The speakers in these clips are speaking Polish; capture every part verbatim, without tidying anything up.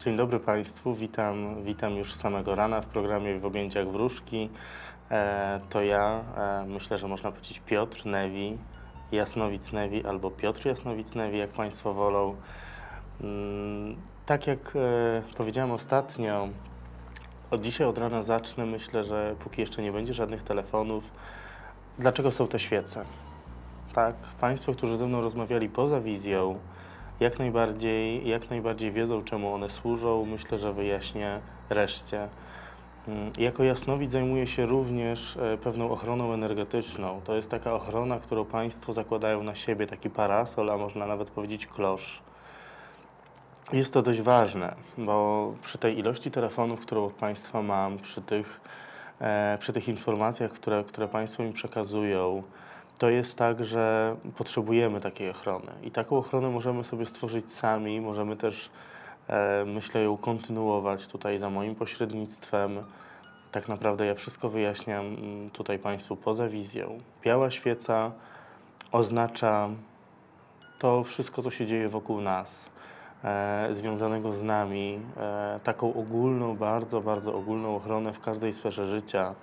Dzień dobry Państwu, witam, witam już z samego rana w programie W objęciach wróżki. E, to ja, e, myślę, że można powiedzieć Piotr Newi, Jasnowic Newi albo Piotr Jasnowic Newi, jak Państwo wolą. Mm, tak jak e, powiedziałem ostatnio, od dzisiaj, od rana zacznę, myślę, że póki jeszcze nie będzie żadnych telefonów, dlaczego są te świece? Tak, Państwo, którzy ze mną rozmawiali poza wizją, jak najbardziej, jak najbardziej wiedzą, czemu one służą. Myślę, że wyjaśnię reszcie. Mm, Jako jasnowidz zajmuję się również e, pewną ochroną energetyczną. To jest taka ochrona, którą Państwo zakładają na siebie, taki parasol, a można nawet powiedzieć klosz. Jest to dość ważne, bo przy tej ilości telefonów, którą od Państwa mam, przy tych, e, przy tych informacjach, które, które Państwo mi przekazują, to jest tak, że potrzebujemy takiej ochrony. I taką ochronę możemy sobie stworzyć sami, możemy też, e, myślę, ją kontynuować tutaj za moim pośrednictwem. Tak naprawdę ja wszystko wyjaśniam mm, tutaj Państwu poza wizją. Biała świeca oznacza to wszystko, co się dzieje wokół nas, e, związanego z nami, e, taką ogólną, bardzo, bardzo ogólną ochronę w każdej sferze życia.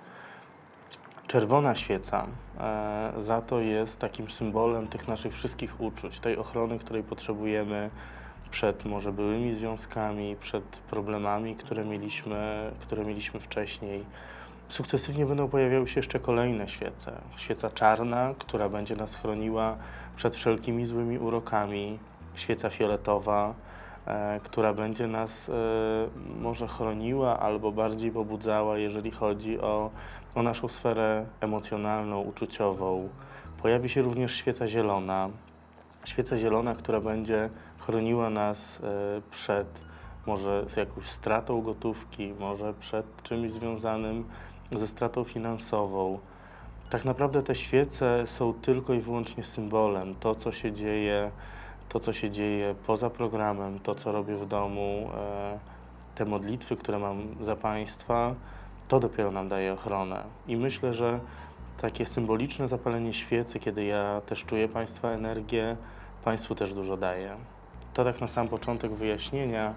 Czerwona świeca e, za to jest takim symbolem tych naszych wszystkich uczuć, tej ochrony, której potrzebujemy przed może byłymi związkami, przed problemami, które mieliśmy, które mieliśmy wcześniej. Sukcesywnie będą pojawiały się jeszcze kolejne świece. Świeca czarna, która będzie nas chroniła przed wszelkimi złymi urokami. Świeca fioletowa, e, która będzie nas e, może chroniła albo bardziej pobudzała, jeżeli chodzi o, o naszą sferę emocjonalną, uczuciową. Pojawi się również świeca zielona. Świeca zielona, która będzie chroniła nas e, przed może z jakąś stratą gotówki, może przed czymś związanym ze stratą finansową. Tak naprawdę te świece są tylko i wyłącznie symbolem. To, co się dzieje, to, co się dzieje poza programem, to, co robię w domu, e, te modlitwy, które mam za Państwa, to dopiero nam daje ochronę. I myślę, że takie symboliczne zapalenie świecy, kiedy ja też czuję Państwa energię, Państwu też dużo daje. To tak na sam początek wyjaśnienia.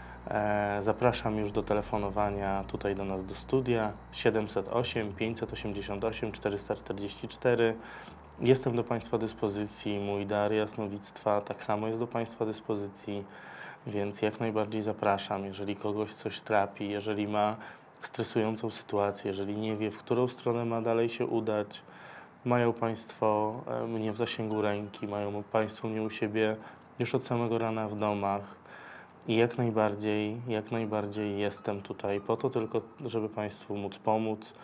E, zapraszam już do telefonowania tutaj do nas do studia siedemset osiem, pięćset osiemdziesiąt osiem, czterysta czterdzieści cztery. Jestem do Państwa dyspozycji, mój dar jasnowictwa tak samo jest do Państwa dyspozycji, więc jak najbardziej zapraszam, jeżeli kogoś coś trapi, jeżeli ma stresującą sytuację, jeżeli nie wie, w którą stronę ma dalej się udać, mają Państwo e, mnie w zasięgu ręki, mają Państwo mnie u siebie już od samego rana w domach. I jak najbardziej, jak najbardziej jestem tutaj po to tylko, żeby Państwu móc pomóc,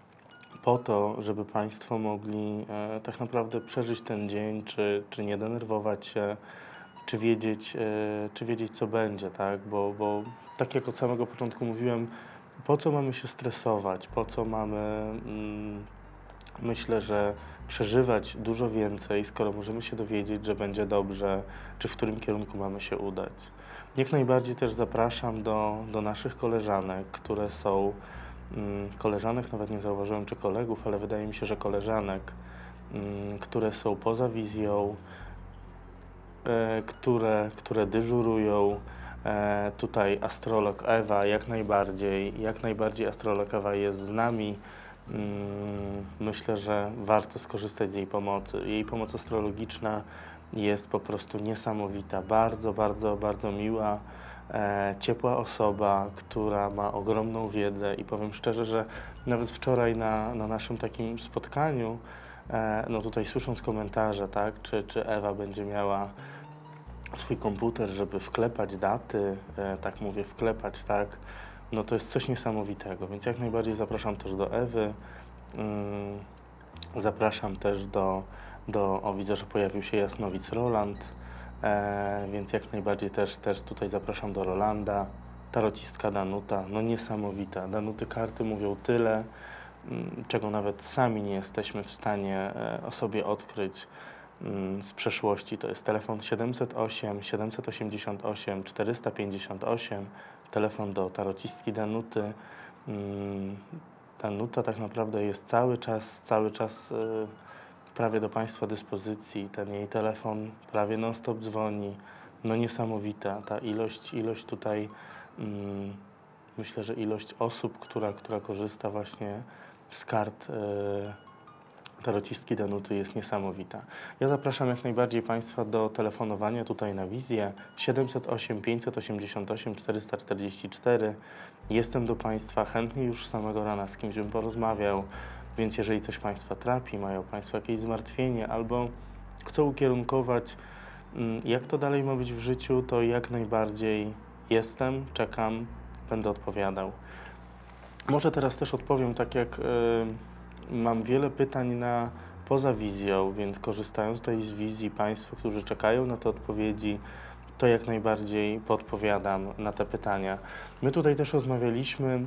po to, żeby Państwo mogli e, tak naprawdę przeżyć ten dzień, czy, czy nie denerwować się, czy wiedzieć, e, czy wiedzieć co będzie, tak? Bo, bo tak jak od samego początku mówiłem, po co mamy się stresować, po co mamy, mm, myślę, że przeżywać dużo więcej, skoro możemy się dowiedzieć, że będzie dobrze, czy w którym kierunku mamy się udać. Jak najbardziej też zapraszam do, do naszych koleżanek, które są, mm, koleżanek nawet nie zauważyłem, czy kolegów, ale wydaje mi się, że koleżanek, mm, które są poza wizją, e, które, które dyżurują. E, tutaj astrolog Ewa jak najbardziej, jak najbardziej astrolog Ewa jest z nami. Mm, myślę, że warto skorzystać z jej pomocy. Jej pomoc astrologiczna jest po prostu niesamowita, bardzo, bardzo, bardzo miła, e, ciepła osoba, która ma ogromną wiedzę i powiem szczerze, że nawet wczoraj na, na naszym takim spotkaniu, e, no tutaj słysząc komentarze, tak, czy, czy Ewa będzie miała swój komputer, żeby wklepać daty, e, tak mówię, wklepać, tak, no to jest coś niesamowitego, więc jak najbardziej zapraszam też do Ewy, mm, zapraszam też do, do, o widzę, że pojawił się jasnowic Roland, e, więc jak najbardziej też, też tutaj zapraszam do Rolanda, tarocistka Danuta, no niesamowita, Danuty karty mówią tyle, mm, czego nawet sami nie jesteśmy w stanie e, o sobie odkryć mm, z przeszłości. To jest telefon siedemset osiem, siedemset osiemdziesiąt osiem, czterysta pięćdziesiąt osiem, telefon do tarocistki Danuty. Mm, Danuta tak naprawdę jest cały czas, cały czas y, prawie do Państwa dyspozycji. Ten jej telefon prawie non-stop dzwoni. No niesamowita ta ilość, ilość tutaj mm, myślę, że ilość osób, która, która korzysta właśnie z kart e, tarocistki Danuty jest niesamowita. Ja zapraszam jak najbardziej Państwa do telefonowania tutaj na wizję siedem zero osiem, pięćset osiemdziesiąt osiem, czterysta czterdzieści cztery. Jestem do Państwa chętnie już z samego rana z kimś bym porozmawiał, więc jeżeli coś Państwa trapi, mają Państwo jakieś zmartwienie albo chcą ukierunkować, jak to dalej ma być w życiu, to jak najbardziej jestem, czekam, będę odpowiadał. Może teraz też odpowiem, tak jak y, mam wiele pytań na poza wizją, więc korzystając tutaj z wizji Państwo, którzy czekają na te odpowiedzi, to jak najbardziej podpowiadam na te pytania. My tutaj też rozmawialiśmy,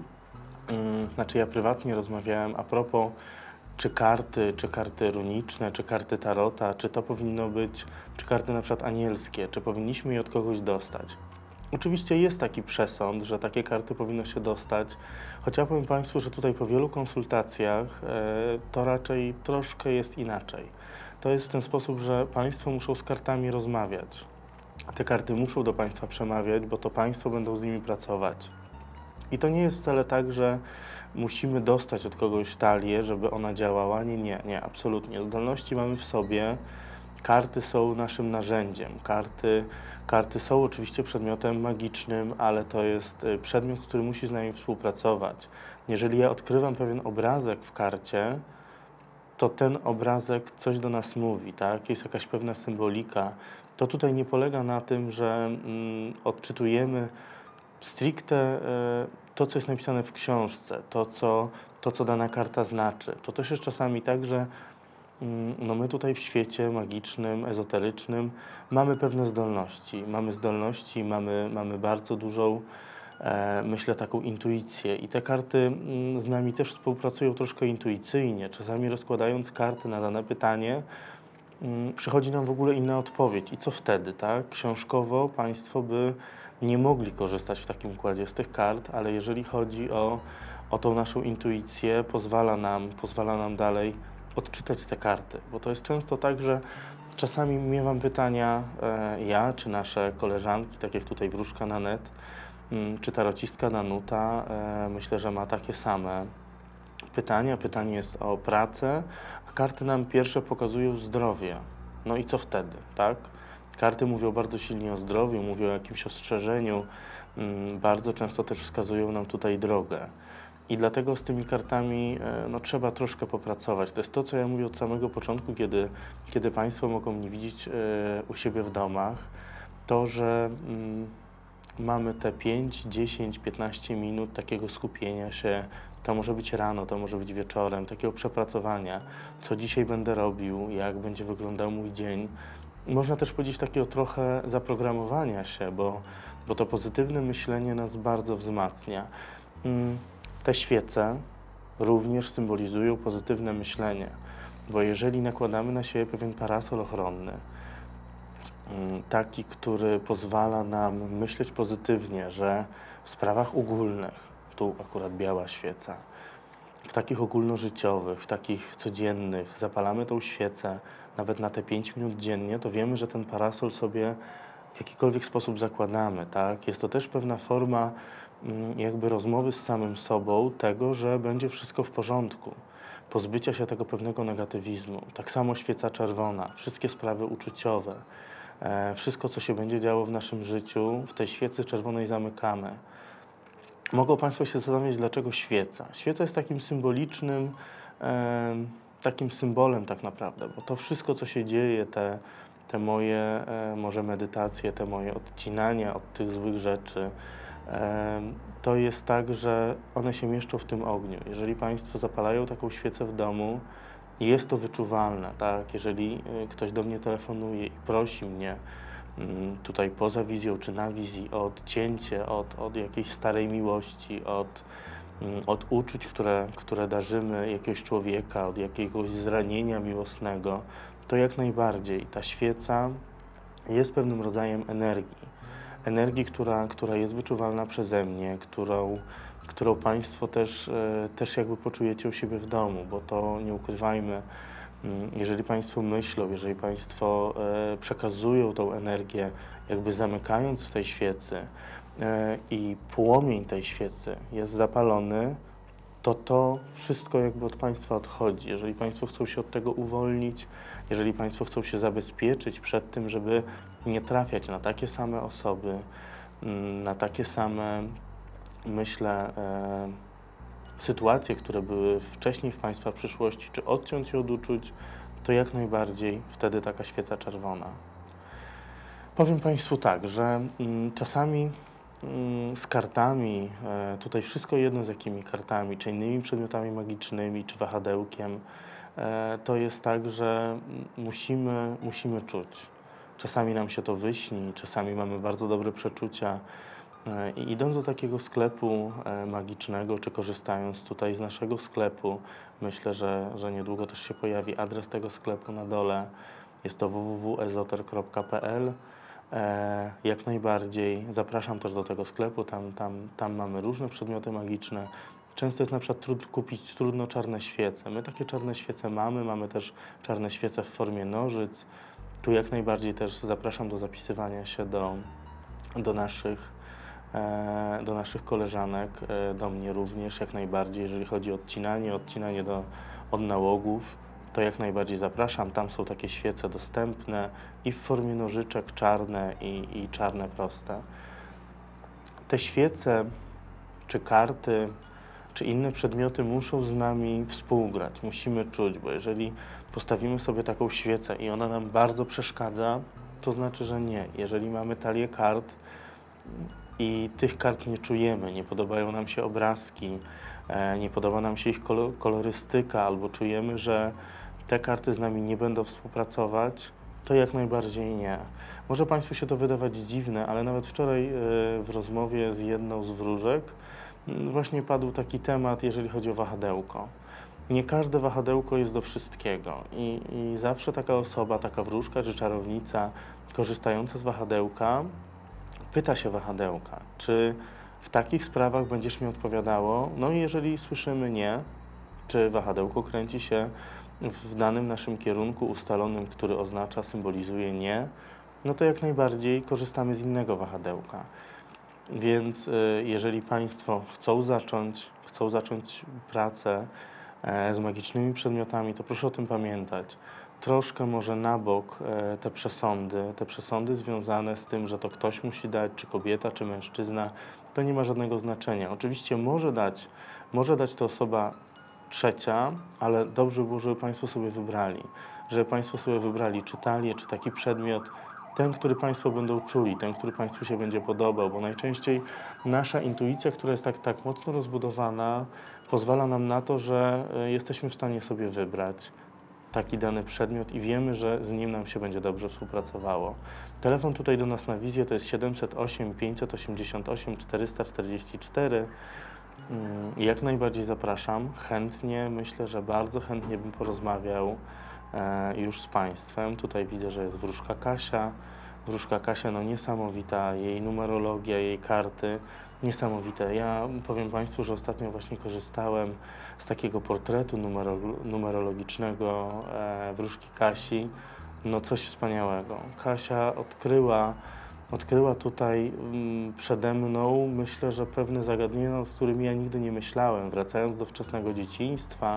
y, znaczy ja prywatnie rozmawiałem a propos, czy karty, czy karty runiczne, czy karty tarota, czy to powinno być, czy karty na przykład anielskie, czy powinniśmy je od kogoś dostać. Oczywiście jest taki przesąd, że takie karty powinno się dostać, choć ja powiem Państwu, że tutaj po wielu konsultacjach e, to raczej troszkę jest inaczej. To jest w ten sposób, że Państwo muszą z kartami rozmawiać. Te karty muszą do Państwa przemawiać, bo to Państwo będą z nimi pracować. I to nie jest wcale tak, że musimy dostać od kogoś talię, żeby ona działała. Nie, nie, nie, absolutnie. Zdolności mamy w sobie. Karty są naszym narzędziem. Karty, karty są oczywiście przedmiotem magicznym, ale to jest przedmiot, który musi z nami współpracować. Jeżeli ja odkrywam pewien obrazek w karcie, to ten obrazek coś do nas mówi, tak? Jest jakaś pewna symbolika. To tutaj nie polega na tym, że mm, odczytujemy stricte y, to, co jest napisane w książce, to co, to, co dana karta znaczy. To też jest czasami tak, że no my tutaj w świecie magicznym, ezoterycznym mamy pewne zdolności. Mamy zdolności, mamy, mamy bardzo dużą, e, myślę, taką intuicję. I te karty mm, z nami też współpracują troszkę intuicyjnie. Czasami rozkładając karty na dane pytanie, mm, przychodzi nam w ogóle inna odpowiedź. I co wtedy, tak? Książkowo Państwo by nie mogli korzystać w takim układzie z tych kart, ale jeżeli chodzi o, o tą naszą intuicję, pozwala nam, pozwala nam dalej odczytać te karty, bo to jest często tak, że czasami miewam pytania e, ja, czy nasze koleżanki, tak jak tutaj Wróżka na net, m, czy tarocistka Danuta, e, myślę, że ma takie same pytania. Pytanie jest o pracę, a karty nam pierwsze pokazują zdrowie. No i co wtedy, tak? Karty mówią bardzo silnie o zdrowiu, mówią o jakimś ostrzeżeniu, m, bardzo często też wskazują nam tutaj drogę. I dlatego z tymi kartami no, trzeba troszkę popracować. To jest to, co ja mówię od samego początku, kiedy, kiedy Państwo mogą mnie widzieć e, u siebie w domach, to, że mm, mamy te pięć, dziesięć, piętnaście minut takiego skupienia się. To może być rano, to może być wieczorem, takiego przepracowania, co dzisiaj będę robił, jak będzie wyglądał mój dzień. Można też powiedzieć takiego trochę zaprogramowania się, bo, bo to pozytywne myślenie nas bardzo wzmacnia. Mm. Te świece również symbolizują pozytywne myślenie, bo jeżeli nakładamy na siebie pewien parasol ochronny, taki, który pozwala nam myśleć pozytywnie, że w sprawach ogólnych, tu akurat biała świeca, w takich ogólnożyciowych, w takich codziennych zapalamy tą świecę nawet na te pięć minut dziennie, to wiemy, że ten parasol sobie w jakikolwiek sposób zakładamy, tak? Jest to też pewna forma jakby rozmowy z samym sobą, tego, że będzie wszystko w porządku, pozbycia się tego pewnego negatywizmu. Tak samo świeca czerwona, wszystkie sprawy uczuciowe, e, wszystko, co się będzie działo w naszym życiu, w tej świecy czerwonej zamykamy. Mogą Państwo się zastanowić, dlaczego świeca. Świeca jest takim symbolicznym, e, takim symbolem tak naprawdę, bo to wszystko, co się dzieje, te, te moje e, może medytacje, te moje odcinania od tych złych rzeczy, to jest tak, że one się mieszczą w tym ogniu. Jeżeli Państwo zapalają taką świecę w domu, jest to wyczuwalne, tak? Jeżeli ktoś do mnie telefonuje i prosi mnie tutaj poza wizją czy na wizji o odcięcie od, od jakiejś starej miłości, od, od uczuć, które, które darzymy jakiegoś człowieka, od jakiegoś zranienia miłosnego, to jak najbardziej ta świeca jest pewnym rodzajem energii. Energii, która, która jest wyczuwalna przeze mnie, którą, którą Państwo też, e, też jakby poczujecie u siebie w domu, bo to nie ukrywajmy, jeżeli Państwo myślą, jeżeli Państwo e, przekazują tą energię, jakby zamykając w tej świecy, e, i płomień tej świecy jest zapalony, to to wszystko jakby od Państwa odchodzi. Jeżeli Państwo chcą się od tego uwolnić, jeżeli Państwo chcą się zabezpieczyć przed tym, żeby nie trafiać na takie same osoby, mm, na takie same, myślę, e, sytuacje, które były wcześniej w Państwa przyszłości, czy odciąć się od uczuć, to jak najbardziej wtedy taka świeca czerwona. Powiem Państwu tak, że mm, czasami mm, z kartami, e, tutaj wszystko jedno z jakimi kartami, czy innymi przedmiotami magicznymi, czy wahadełkiem, e, to jest tak, że mm, musimy, musimy czuć. Czasami nam się to wyśni, czasami mamy bardzo dobre przeczucia. E, I idąc do takiego sklepu e, magicznego, czy korzystając tutaj z naszego sklepu, myślę, że, że niedługo też się pojawi adres tego sklepu na dole. Jest to w w w kropka ezoter kropka p l. E, jak najbardziej zapraszam też do tego sklepu, tam, tam, tam mamy różne przedmioty magiczne. Często jest na przykład trud, kupić trudno czarne świece. My takie czarne świece mamy, mamy też czarne świece w formie nożyc. Tu jak najbardziej też zapraszam do zapisywania się do, do naszych e, do naszych koleżanek, e, do mnie również jak najbardziej, jeżeli chodzi o odcinanie, odcinanie do, od nałogów, to jak najbardziej zapraszam. Tam są takie świece dostępne i w formie nożyczek czarne i, i czarne proste. Te świece, czy karty, czy inne przedmioty muszą z nami współgrać. Musimy czuć, bo jeżeli postawimy sobie taką świecę i ona nam bardzo przeszkadza, to znaczy, że nie. Jeżeli mamy talię kart i tych kart nie czujemy, nie podobają nam się obrazki, e, nie podoba nam się ich kolorystyka, albo czujemy, że te karty z nami nie będą współpracować, to jak najbardziej nie. Może Państwu się to wydawać dziwne, ale nawet wczoraj w rozmowie z jedną z wróżek właśnie padł taki temat, jeżeli chodzi o wahadełko. Nie każde wahadełko jest do wszystkiego i, i zawsze taka osoba, taka wróżka czy czarownica korzystająca z wahadełka pyta się wahadełka, czy w takich sprawach będziesz mi odpowiadało? No i jeżeli słyszymy nie, czy wahadełko kręci się w danym naszym kierunku ustalonym, który oznacza, symbolizuje nie, no to jak najbardziej korzystamy z innego wahadełka. Więc y, jeżeli Państwo chcą zacząć, chcą zacząć pracę e, z magicznymi przedmiotami, to proszę o tym pamiętać. Troszkę może na bok e, te przesądy, te przesądy związane z tym, że to ktoś musi dać, czy kobieta, czy mężczyzna, to nie ma żadnego znaczenia. Oczywiście może dać, może dać to osoba trzecia, ale dobrze by było, żeby Państwo sobie wybrali. Żeby Państwo sobie wybrali czy talię, czy taki przedmiot, ten, który Państwo będą czuli, ten, który Państwu się będzie podobał, bo najczęściej nasza intuicja, która jest tak, tak mocno rozbudowana, pozwala nam na to, że jesteśmy w stanie sobie wybrać taki dany przedmiot i wiemy, że z nim nam się będzie dobrze współpracowało. Telefon tutaj do nas na wizję to jest siedemset osiem, pięćset osiemdziesiąt osiem, czterysta czterdzieści cztery. Jak najbardziej zapraszam, chętnie, myślę, że bardzo chętnie bym porozmawiał e, już z Państwem. Tutaj widzę, że jest wróżka Kasia. Wróżka Kasia, no niesamowita, jej numerologia, jej karty, niesamowite. Ja powiem Państwu, że ostatnio właśnie korzystałem z takiego portretu numero, numerologicznego e, wróżki Kasi. No coś wspaniałego. Kasia odkryła Odkryła tutaj mm, przede mną, myślę, że pewne zagadnienia, nad którymi ja nigdy nie myślałem. Wracając do wczesnego dzieciństwa.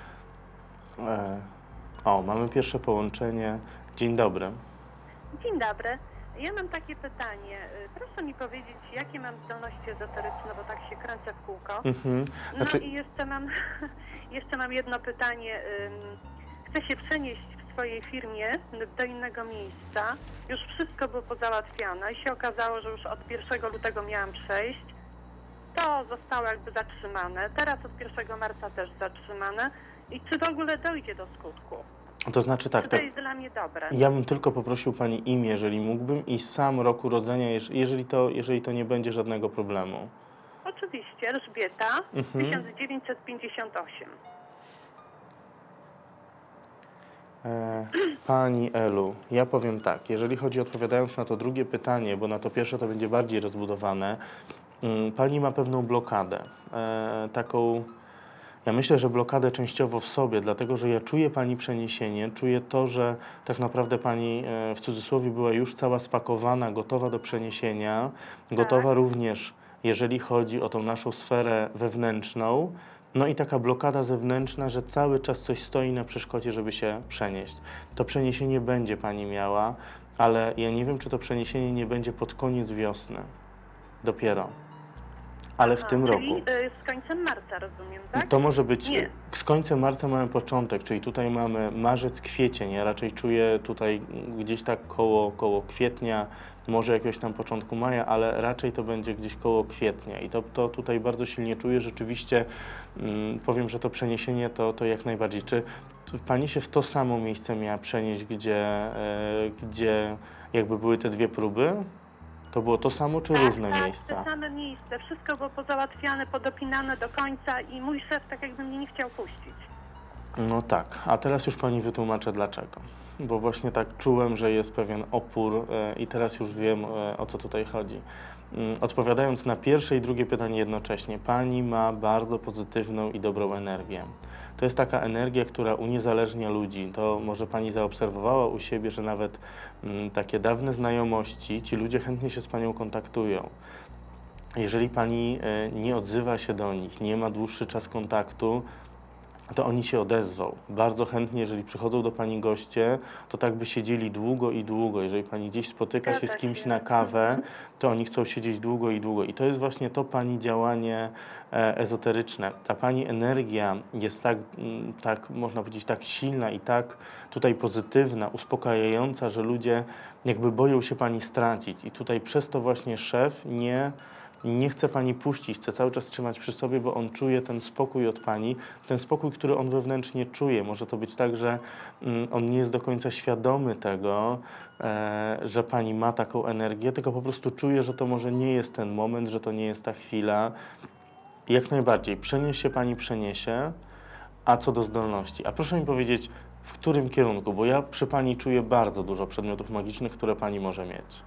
E, o, mamy pierwsze połączenie. Dzień dobry. Dzień dobry. Ja mam takie pytanie. Proszę mi powiedzieć, jakie mam zdolności ezoteryczne, bo tak się kręcę w kółko. Mhm. Znaczy... No i jeszcze mam, jeszcze mam jedno pytanie. Chcę się przenieść w swojej firmie do innego miejsca. Już wszystko było pozałatwiane i się okazało, że już od pierwszego lutego miałam przejść. To zostało jakby zatrzymane. Teraz od pierwszego marca też zatrzymane. I czy w ogóle dojdzie do skutku? To znaczy tak, Czy to tak, jest dla mnie dobre? ja bym tylko poprosił Pani imię, jeżeli mógłbym, i sam rok urodzenia, jeżeli to, jeżeli to nie będzie żadnego problemu. Oczywiście, Elżbieta, Mhm. tysiąc dziewięćset pięćdziesiąt osiem. E, Pani Elu, ja powiem tak, jeżeli chodzi, odpowiadając na to drugie pytanie, bo na to pierwsze to będzie bardziej rozbudowane, Pani ma pewną blokadę, e, taką Ja myślę, że blokadę częściowo w sobie, dlatego że ja czuję Pani przeniesienie, czuję to, że tak naprawdę Pani e, w cudzysłowie była już cała spakowana, gotowa do przeniesienia, gotowa również, jeżeli chodzi o tą naszą sferę wewnętrzną, no i taka blokada zewnętrzna, że cały czas coś stoi na przeszkodzie, żeby się przenieść. To przeniesienie będzie Pani miała, ale ja nie wiem, czy to przeniesienie nie będzie pod koniec wiosny. Dopiero. Ale w Aha, tym czyli roku. y, z końcem marca, rozumiem, tak? To może być, Nie. z końcem marca mamy początek, czyli tutaj mamy marzec, kwiecień. Ja raczej czuję tutaj gdzieś tak koło, koło kwietnia, może jakiegoś tam początku maja, ale raczej to będzie gdzieś koło kwietnia. I to, to tutaj bardzo silnie czuję. Rzeczywiście mm, powiem, że to przeniesienie to, to jak najbardziej. Czy Pani się w to samo miejsce miała przenieść, gdzie, e, gdzie jakby były te dwie próby? To było to samo, czy Tak, różne tak, miejsca? te same miejsce. Wszystko było pozałatwiane, podopinane do końca i mój szef tak jakby mnie nie chciał puścić. No tak, a teraz już Pani wytłumaczę dlaczego. Bo właśnie tak czułem, że jest pewien opór e, i teraz już wiem, e, o co tutaj chodzi. Mm, Odpowiadając na pierwsze i drugie pytanie jednocześnie, Pani ma bardzo pozytywną i dobrą energię. To jest taka energia, która uniezależnia ludzi. To może Pani zaobserwowała u siebie, że nawet mm, takie dawne znajomości, ci ludzie chętnie się z Panią kontaktują. Jeżeli Pani e, nie odzywa się do nich, nie ma dłuższy czas kontaktu, to oni się odezwą. Bardzo chętnie, jeżeli przychodzą do Pani goście, to tak by siedzieli długo i długo. Jeżeli Pani gdzieś spotyka się z Zgadza kimś się. na kawę, to oni chcą siedzieć długo i długo. I to jest właśnie to Pani działanie e, ezoteryczne. Ta Pani energia jest tak, mm, tak, można powiedzieć, tak silna i tak tutaj pozytywna, uspokajająca, że ludzie jakby boją się Pani stracić. I tutaj przez to właśnie szef nie... Nie chce Pani puścić, chce cały czas trzymać przy sobie, bo on czuje ten spokój od Pani, ten spokój, który on wewnętrznie czuje. Może to być tak, że mm, on nie jest do końca świadomy tego, e, że Pani ma taką energię, tylko po prostu czuje, że to może nie jest ten moment, że to nie jest ta chwila. Jak najbardziej, przeniesie się Pani, przeniesie, a co do zdolności. A proszę mi powiedzieć, w którym kierunku, bo ja przy Pani czuję bardzo dużo przedmiotów magicznych, które Pani może mieć.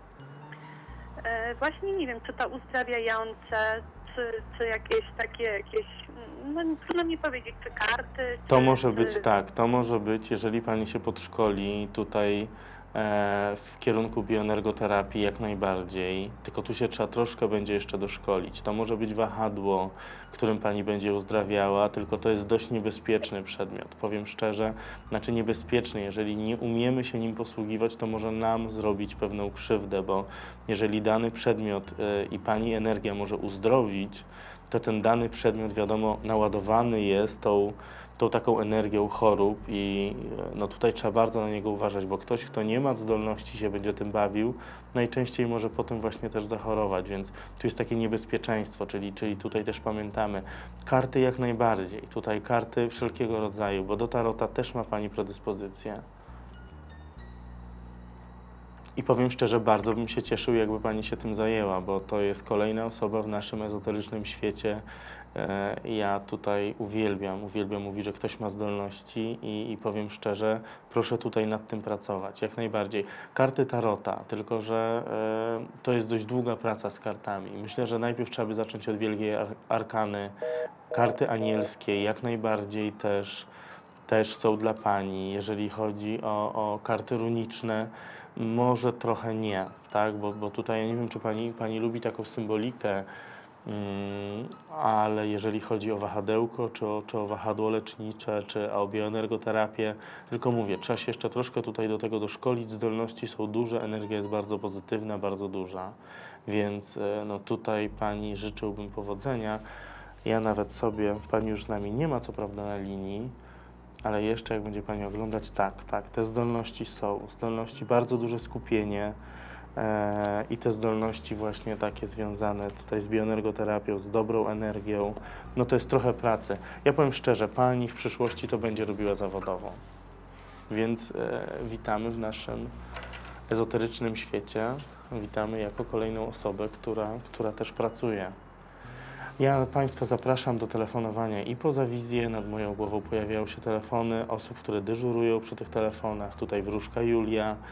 E, właśnie nie wiem, czy to uzdrawiające, czy, czy jakieś takie, jakieś, no trudno mi powiedzieć, czy karty, To czy, może czy... być tak, to może być, jeżeli Pani się podszkoli tutaj e, w kierunku bioenergoterapii jak najbardziej, tylko tu się trzeba troszkę będzie jeszcze doszkolić. To może być wahadło, którym Pani będzie uzdrawiała, tylko to jest dość niebezpieczny przedmiot. Powiem szczerze, znaczy niebezpieczny, jeżeli nie umiemy się nim posługiwać, to może nam zrobić pewną krzywdę, bo jeżeli dany przedmiot e, i Pani energia może uzdrowić, to ten dany przedmiot, wiadomo, naładowany jest tą, tą taką energią chorób i no tutaj trzeba bardzo na niego uważać, bo ktoś, kto nie ma zdolności się będzie tym bawił, najczęściej może potem właśnie też zachorować, więc tu jest takie niebezpieczeństwo, czyli, czyli tutaj też pamiętamy. Karty jak najbardziej, tutaj karty wszelkiego rodzaju, bo do tarota też ma Pani predyspozycję. I powiem szczerze, bardzo bym się cieszył, jakby Pani się tym zajęła, bo to jest kolejna osoba w naszym ezoterycznym świecie. E, Ja tutaj uwielbiam, uwielbiam mówić, że ktoś ma zdolności i, i powiem szczerze, proszę tutaj nad tym pracować, jak najbardziej. Karty tarota, tylko że e, to jest dość długa praca z kartami. Myślę, że najpierw trzeba by zacząć od Wielkiej Ar Arkany. Karty anielskie jak najbardziej też, też są dla Pani, jeżeli chodzi o, o karty runiczne. Może trochę nie, tak? Bo, bo tutaj ja nie wiem, czy pani, pani lubi taką symbolikę, mm, ale jeżeli chodzi o wahadełko, czy o, czy o wahadło lecznicze, czy o bioenergoterapię, tylko mówię, trzeba się jeszcze troszkę tutaj do tego doszkolić, zdolności są duże, energia jest bardzo pozytywna, bardzo duża, więc no tutaj Pani życzyłbym powodzenia. Ja nawet sobie, Pani już z nami nie ma co prawda na linii, ale jeszcze jak będzie Pani oglądać, tak, tak, te zdolności są, zdolności, bardzo duże skupienie e, i te zdolności właśnie takie związane tutaj z bioenergoterapią, z dobrą energią, no to jest trochę pracy. Ja powiem szczerze, Pani w przyszłości to będzie robiła zawodowo, więc e, witamy w naszym ezoterycznym świecie, witamy jako kolejną osobę, która, która też pracuje. Ja Państwa zapraszam do telefonowania i poza wizję. Nad moją głową pojawiają się telefony osób, które dyżurują przy tych telefonach. Tutaj wróżka Julia,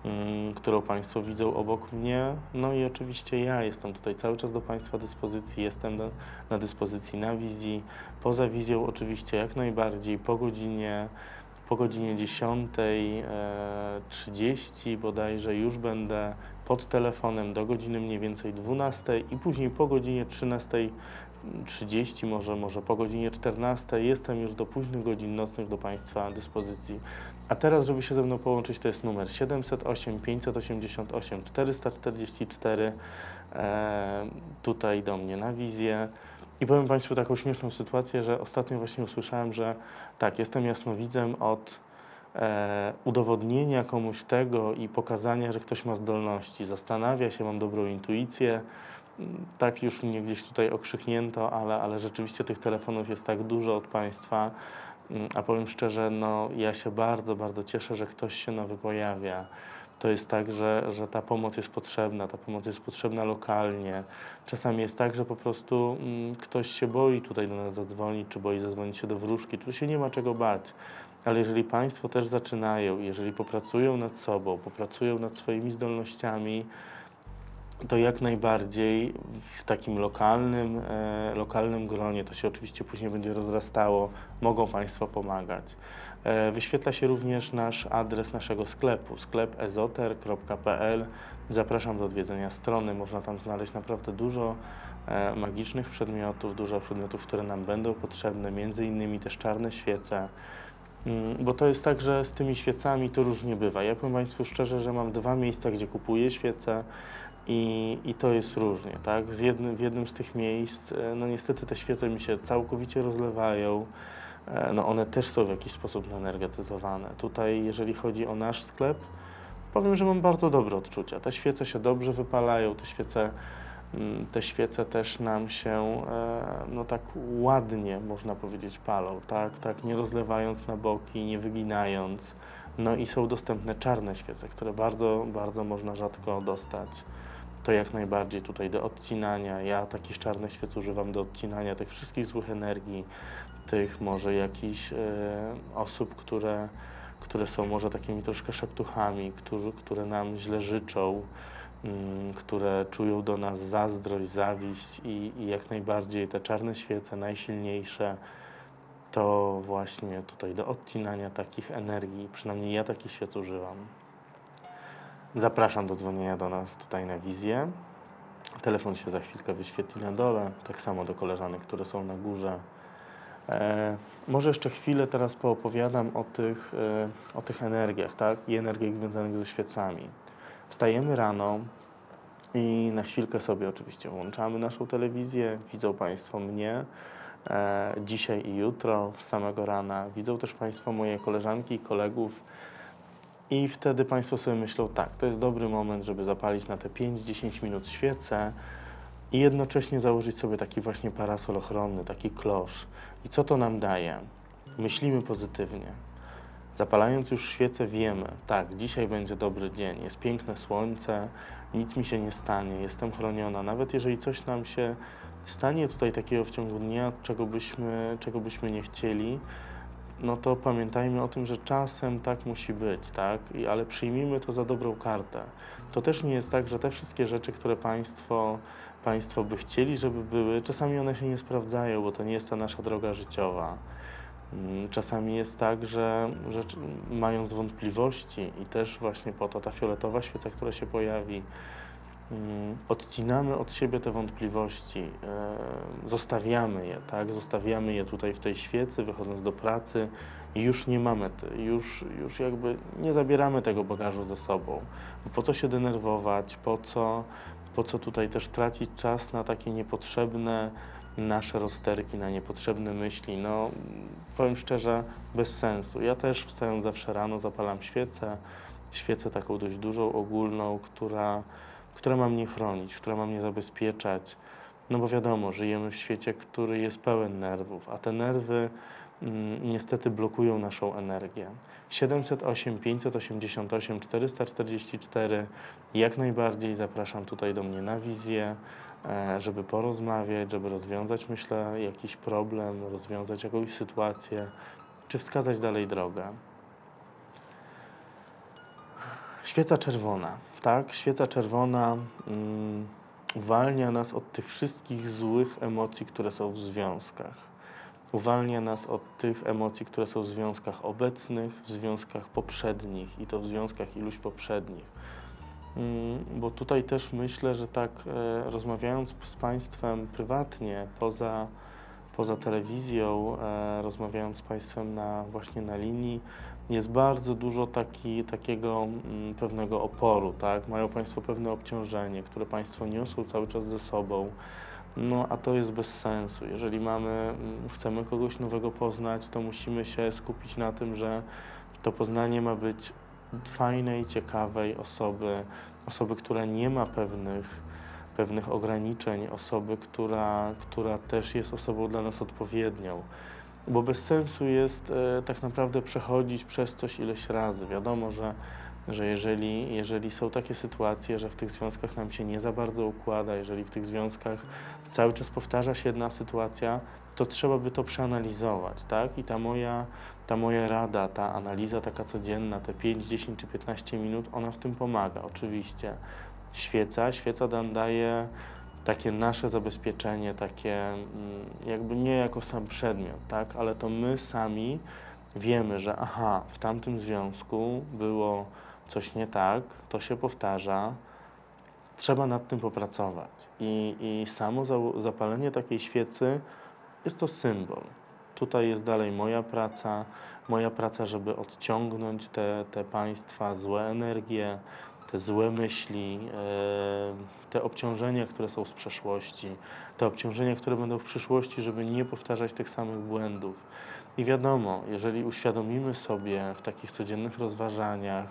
mm, którą Państwo widzą obok mnie. No i oczywiście ja jestem tutaj cały czas do Państwa dyspozycji, jestem do, na dyspozycji na wizji, poza wizją oczywiście jak najbardziej, po godzinie, po godzinie dziesiątej trzydzieści bodajże już będę pod telefonem do godziny mniej więcej dwunastej i później po godzinie trzynastej trzydzieści, może, może po godzinie czternastej jestem już do późnych godzin nocnych do Państwa dyspozycji. A teraz, żeby się ze mną połączyć, to jest numer siedem zero osiem, pięćset osiemdziesiąt osiem, czterysta czterdzieści cztery, e, tutaj do mnie na wizję. I powiem Państwu taką śmieszną sytuację, że ostatnio właśnie usłyszałem, że tak, jestem jasnowidzem od e, udowodnienia komuś tego i pokazania, że ktoś ma zdolności, zastanawia się, mam dobrą intuicję. Tak już mnie gdzieś tutaj okrzyknięto, ale, ale rzeczywiście tych telefonów jest tak dużo od Państwa, a powiem szczerze, no ja się bardzo, bardzo cieszę, że ktoś się nowy pojawia. To jest tak, że, że ta pomoc jest potrzebna, ta pomoc jest potrzebna lokalnie. Czasami jest tak, że po prostu mm, ktoś się boi tutaj do nas zadzwonić, czy boi zadzwonić się do wróżki, tu się nie ma czego bać. Ale jeżeli Państwo też zaczynają, jeżeli popracują nad sobą, popracują nad swoimi zdolnościami, to jak najbardziej w takim lokalnym, e, lokalnym gronie, to się oczywiście później będzie rozrastało, mogą Państwo pomagać. E, wyświetla się również nasz adres naszego sklepu, sklep ezoter kropka p l. Zapraszam do odwiedzenia strony, można tam znaleźć naprawdę dużo e, magicznych przedmiotów, dużo przedmiotów, które nam będą potrzebne, między innymi też czarne świece. Bo to jest tak, że z tymi świecami to różnie bywa. Ja powiem Państwu szczerze, że mam dwa miejsca, gdzie kupuję świece. I, I to jest różnie, tak? Z jednym, w jednym z tych miejsc, no niestety te świece mi się całkowicie rozlewają, no one też są w jakiś sposób naenergetyzowane. Tutaj, jeżeli chodzi o nasz sklep, powiem, że mam bardzo dobre odczucia. Te świece się dobrze wypalają, te świece, te świece też nam się, no tak ładnie, można powiedzieć, palą, tak? Tak, nie rozlewając na boki, nie wyginając. No i są dostępne czarne świece, które bardzo, bardzo można rzadko dostać. To jak najbardziej tutaj do odcinania. Ja takich czarnych świec używam do odcinania tych wszystkich złych energii, tych może jakichś e, osób, które, które są może takimi troszkę szeptuchami, którzy, które nam źle życzą, mm, które czują do nas zazdrość, zawiść i, i jak najbardziej te czarne świece, najsilniejsze, to właśnie tutaj do odcinania takich energii, przynajmniej ja takich świec używam. Zapraszam do dzwonienia do nas tutaj na wizję. Telefon się za chwilkę wyświetli na dole, tak samo do koleżanek, które są na górze. E, może jeszcze chwilę teraz poopowiadam o tych, e, o tych energiach, tak? I energiach związanych ze świecami. Wstajemy rano i na chwilkę sobie oczywiście włączamy naszą telewizję. Widzą Państwo mnie e, dzisiaj i jutro, z samego rana. Widzą też Państwo moje koleżanki i kolegów. I wtedy Państwo sobie myślą, tak, to jest dobry moment, żeby zapalić na te pięć do dziesięciu minut świecę i jednocześnie założyć sobie taki właśnie parasol ochronny, taki klosz. I co to nam daje? Myślimy pozytywnie. Zapalając już świecę wiemy, tak, dzisiaj będzie dobry dzień, jest piękne słońce, nic mi się nie stanie, jestem chroniona. Nawet jeżeli coś nam się stanie tutaj takiego w ciągu dnia, czego byśmy, czego byśmy nie chcieli, no to pamiętajmy o tym, że czasem tak musi być, tak? I, ale przyjmijmy to za dobrą kartę. To też nie jest tak, że te wszystkie rzeczy, które państwo, państwo by chcieli, żeby były, czasami one się nie sprawdzają, bo to nie jest ta nasza droga życiowa. Czasami jest tak, że, że mając wątpliwości i też właśnie po to ta fioletowa świeca, która się pojawi, odcinamy od siebie te wątpliwości, zostawiamy je, tak? Zostawiamy je tutaj w tej świecy, wychodząc do pracy i już nie mamy, już, już jakby nie zabieramy tego bagażu ze sobą. Bo po co się denerwować, po co, po co tutaj też tracić czas na takie niepotrzebne nasze rozterki, na niepotrzebne myśli. No, powiem szczerze, bez sensu. Ja też wstając zawsze rano zapalam świecę, świecę taką dość dużą, ogólną, która która ma mnie chronić, która ma mnie zabezpieczać. No bo wiadomo, żyjemy w świecie, który jest pełen nerwów, a te nerwy mm, niestety blokują naszą energię. siedem zero osiem, pięćset osiemdziesiąt osiem, czterysta czterdzieści cztery. Jak najbardziej zapraszam tutaj do mnie na wizję, e, żeby porozmawiać, żeby rozwiązać, myślę, jakiś problem, rozwiązać jakąś sytuację, czy wskazać dalej drogę. Świeca czerwona, tak? Świeca czerwona mm, uwalnia nas od tych wszystkich złych emocji, które są w związkach. Uwalnia nas od tych emocji, które są w związkach obecnych, w związkach poprzednich i to w związkach iluś poprzednich. Mm, bo tutaj też myślę, że tak e, rozmawiając z Państwem prywatnie, poza, poza telewizją, e, rozmawiając z Państwem na, właśnie na linii, jest bardzo dużo taki, takiego mm, pewnego oporu, tak? Mają Państwo pewne obciążenie, które Państwo niosą cały czas ze sobą. No, a to jest bez sensu. Jeżeli mamy, mm, chcemy kogoś nowego poznać, to musimy się skupić na tym, że to poznanie ma być fajnej, ciekawej osoby, osoby, która nie ma pewnych, pewnych ograniczeń, osoby, która, która też jest osobą dla nas odpowiednią. Bo bez sensu jest e, tak naprawdę przechodzić przez coś ileś razy. Wiadomo, że, że jeżeli, jeżeli są takie sytuacje, że w tych związkach nam się nie za bardzo układa, jeżeli w tych związkach cały czas powtarza się jedna sytuacja, to trzeba by to przeanalizować, tak? I ta moja, ta moja rada, ta analiza taka codzienna, te pięć, dziesięć czy piętnaście minut, ona w tym pomaga, oczywiście. Świeca, świeca nam daje takie nasze zabezpieczenie, takie mm, jakby nie jako sam przedmiot, tak? Ale to my sami wiemy, że aha, w tamtym związku było coś nie tak, to się powtarza, trzeba nad tym popracować. I, i samo za- zapalenie takiej świecy jest to symbol. Tutaj jest dalej moja praca, moja praca, żeby odciągnąć te, te państwa złe energie, te złe myśli, e, te obciążenia, które są z przeszłości, te obciążenia, które będą w przyszłości, żeby nie powtarzać tych samych błędów. I wiadomo, jeżeli uświadomimy sobie w takich codziennych rozważaniach,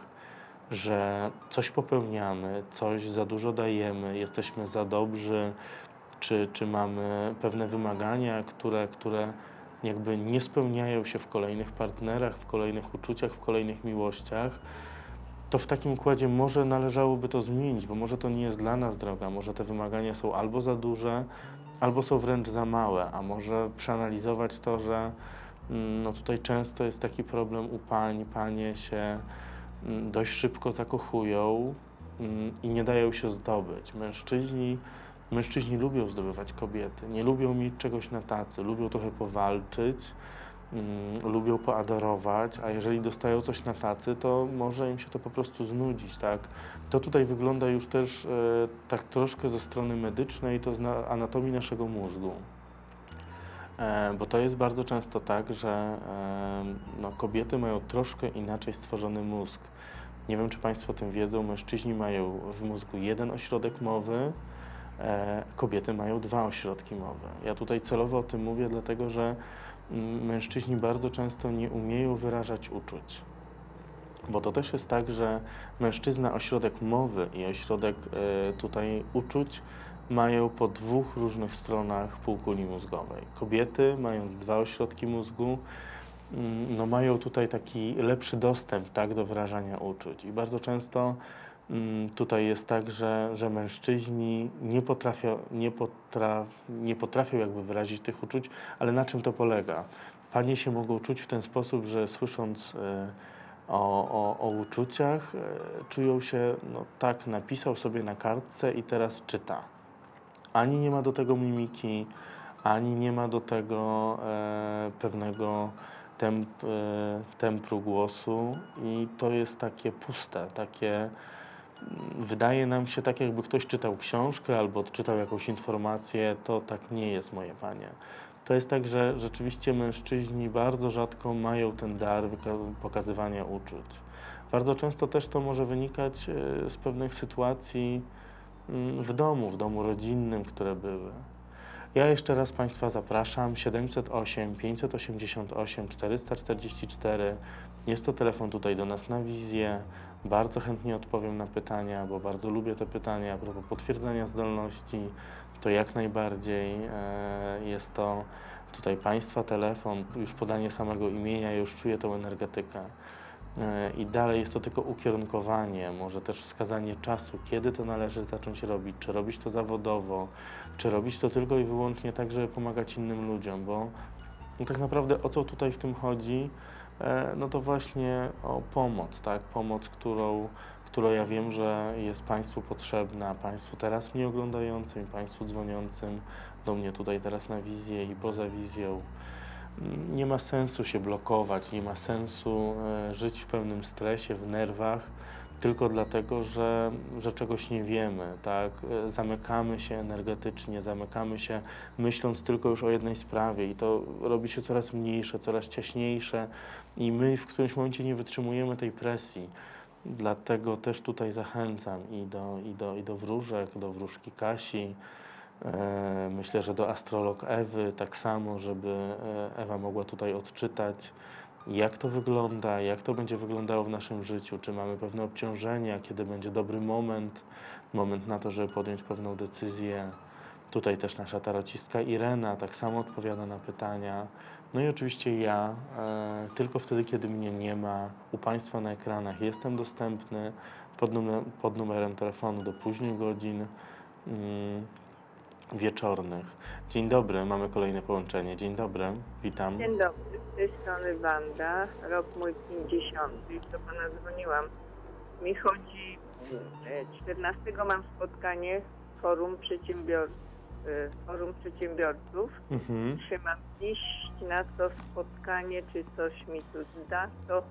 że coś popełniamy, coś za dużo dajemy, jesteśmy za dobrzy, czy, czy mamy pewne wymagania, które, które jakby nie spełniają się w kolejnych partnerach, w kolejnych uczuciach, w kolejnych miłościach, to w takim układzie może należałoby to zmienić, bo może to nie jest dla nas droga, może te wymagania są albo za duże, albo są wręcz za małe, a może przeanalizować to, że mm, no tutaj często jest taki problem u pań, panie się mm, dość szybko zakochują mm, i nie dają się zdobyć. Mężczyźni, mężczyźni lubią zdobywać kobiety, nie lubią mieć czegoś na tacy, lubią trochę powalczyć, Mm, lubią poadorować, a jeżeli dostają coś na tacy, to może im się to po prostu znudzić, tak? To tutaj wygląda już też e, tak troszkę ze strony medycznej, to z na, anatomii naszego mózgu. E, bo to jest bardzo często tak, że e, no, kobiety mają troszkę inaczej stworzony mózg. Nie wiem, czy Państwo o tym wiedzą, mężczyźni mają w mózgu jeden ośrodek mowy, e, kobiety mają dwa ośrodki mowy. Ja tutaj celowo o tym mówię, dlatego że mężczyźni bardzo często nie umieją wyrażać uczuć. Bo to też jest tak, że mężczyzna ośrodek mowy i ośrodek e, tutaj uczuć mają po dwóch różnych stronach półkuli mózgowej. Kobiety, mając dwa ośrodki mózgu, mm, no mają tutaj taki lepszy dostęp, tak, do wyrażania uczuć. I bardzo często mm, tutaj jest tak, że, że mężczyźni nie potrafią, nie, potra, nie potrafią jakby wyrazić tych uczuć, ale na czym to polega? Panie się mogą czuć w ten sposób, że słysząc e, o, o, o uczuciach, e, czują się, no tak, napisał sobie na kartce i teraz czyta. Ani nie ma do tego mimiki, ani nie ma do tego e, pewnego temp, e, tempru głosu i to jest takie puste, takie wydaje nam się tak, jakby ktoś czytał książkę albo odczytał jakąś informację, to tak nie jest, moje panie. To jest tak, że rzeczywiście mężczyźni bardzo rzadko mają ten dar pokazywania uczuć. Bardzo często też to może wynikać e, z pewnych sytuacji mm, w domu, w domu rodzinnym, które były. Ja jeszcze raz Państwa zapraszam, siedemset osiem, pięćset osiemdziesiąt osiem, czterysta czterdzieści cztery. Jest to telefon tutaj do nas na wizję. Bardzo chętnie odpowiem na pytania, bo bardzo lubię te pytania a propos potwierdzania zdolności. To jak najbardziej e, jest to tutaj Państwa telefon, już podanie samego imienia, już czuję tą energetykę. E, I dalej jest to tylko ukierunkowanie, może też wskazanie czasu, kiedy to należy zacząć robić, czy robić to zawodowo, czy robić to tylko i wyłącznie tak, żeby pomagać innym ludziom, bo no tak naprawdę o co tutaj w tym chodzi? No to właśnie o pomoc, tak? Pomoc, którą, która ja wiem, że jest Państwu potrzebna, Państwu teraz mnie oglądającym, Państwu dzwoniącym do mnie tutaj teraz na wizję i poza wizją. Nie ma sensu się blokować, nie ma sensu e, żyć w pełnym stresie, w nerwach, tylko dlatego, że, że czegoś nie wiemy, tak? E, Zamykamy się energetycznie, zamykamy się myśląc tylko już o jednej sprawie i to robi się coraz mniejsze, coraz ciaśniejsze i my w którymś momencie nie wytrzymujemy tej presji. Dlatego też tutaj zachęcam i do, i do, i do wróżek, do wróżki Kasi, e, myślę, że do astrolog Ewy tak samo, żeby e, Ewa mogła tutaj odczytać, jak to wygląda, jak to będzie wyglądało w naszym życiu, czy mamy pewne obciążenia, kiedy będzie dobry moment, moment na to, żeby podjąć pewną decyzję. Tutaj też nasza tarocistka Irena tak samo odpowiada na pytania. No i oczywiście ja, e, tylko wtedy, kiedy mnie nie ma, u Państwa na ekranach jestem dostępny pod, numer, pod numerem telefonu do późnych godzin mm, wieczornych. Dzień dobry, mamy kolejne połączenie. Dzień dobry, witam. Dzień dobry, z tej strony Wanda, rok mój pięćdziesiąty, już do Pana dzwoniłam. Mi chodzi, e, czternastego mam spotkanie Forum Przedsiębiorców, Forum Przedsiębiorców. Mhm. Czy mam iść na to spotkanie, czy coś mi tu da, to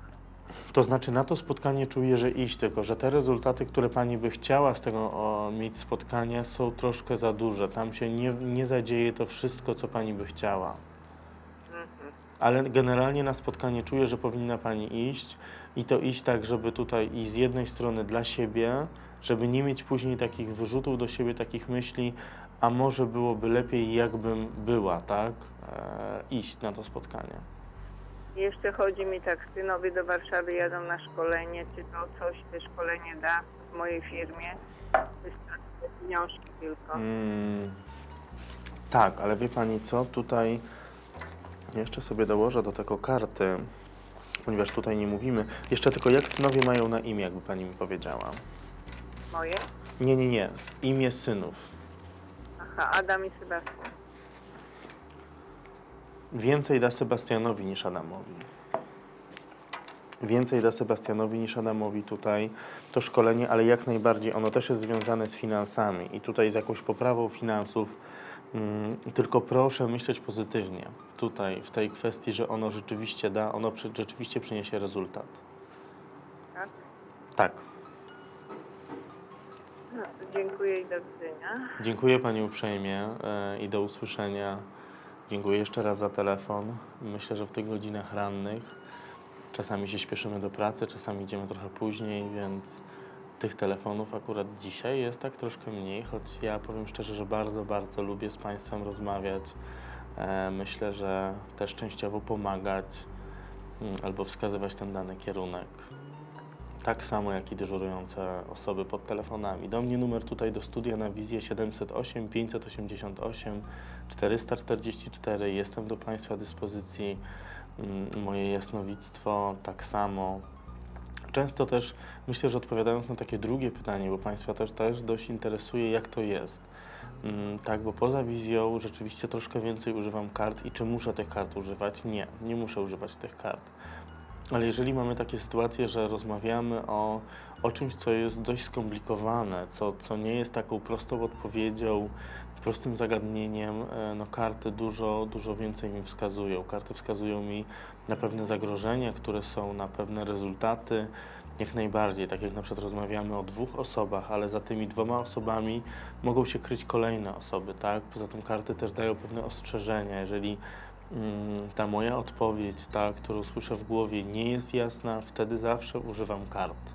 To znaczy na to spotkanie czuję, że iść, tylko że te rezultaty, które Pani by chciała z tego o, mieć spotkania, są troszkę za duże. Tam się nie, nie zadzieje to wszystko, co Pani by chciała. mhm. Ale generalnie na spotkanie czuję, że powinna Pani iść i to iść tak, żeby tutaj i z jednej strony dla siebie, żeby nie mieć później takich wyrzutów do siebie, takich myśli, a może byłoby lepiej, jakbym była, tak? E, iść na to spotkanie. Jeszcze chodzi mi tak, synowie do Warszawy jadą na szkolenie, czy to coś te szkolenie da w mojej firmie? Wystarczy pieniążki tylko. Mm, tak, ale wie Pani co, tutaj jeszcze sobie dołożę do tego karty, ponieważ tutaj nie mówimy. Jeszcze tylko jak synowie mają na imię, jakby Pani mi powiedziała. Moje? Nie, nie, nie. Imię synów. Aha, Adam i Sebastian. Więcej da Sebastianowi niż Adamowi. Więcej da Sebastianowi niż Adamowi tutaj to szkolenie, ale jak najbardziej ono też jest związane z finansami i tutaj z jakąś poprawą finansów. Mm, tylko proszę myśleć pozytywnie tutaj w tej kwestii, że ono rzeczywiście da, ono przy, rzeczywiście przyniesie rezultat. Tak? Tak. No, dziękuję i do widzenia. Dziękuję Pani uprzejmie e, i do usłyszenia. Dziękuję jeszcze raz za telefon. Myślę, że w tych godzinach rannych czasami się śpieszymy do pracy, czasami idziemy trochę później, więc tych telefonów akurat dzisiaj jest tak troszkę mniej, choć ja powiem szczerze, że bardzo, bardzo lubię z Państwem rozmawiać. E, myślę, że też częściowo pomagać mm, albo wskazywać ten dany kierunek. Tak samo jak i dyżurujące osoby pod telefonami. Do mnie numer tutaj do studia na wizję siedemset osiem, pięćset osiemdziesiąt osiem, czterysta czterdzieści cztery. Jestem do Państwa dyspozycji. Moje jasnowictwo tak samo. Często też myślę, że odpowiadając na takie drugie pytanie, bo Państwa też, też dość interesuje, jak to jest. Tak, bo poza wizją rzeczywiście troszkę więcej używam kart i czy muszę tych kart używać? Nie, nie muszę używać tych kart. Ale jeżeli mamy takie sytuacje, że rozmawiamy o, o czymś, co jest dość skomplikowane, co, co nie jest taką prostą odpowiedzią, prostym zagadnieniem, no karty dużo, dużo więcej mi wskazują. Karty wskazują mi na pewne zagrożenia, które są, na pewne rezultaty, jak najbardziej. Tak jak na przykład rozmawiamy o dwóch osobach, ale za tymi dwoma osobami mogą się kryć kolejne osoby, tak? Poza tym karty też dają pewne ostrzeżenia. Jeżeli ta moja odpowiedź, ta, którą słyszę w głowie, nie jest jasna, wtedy zawsze używam kart.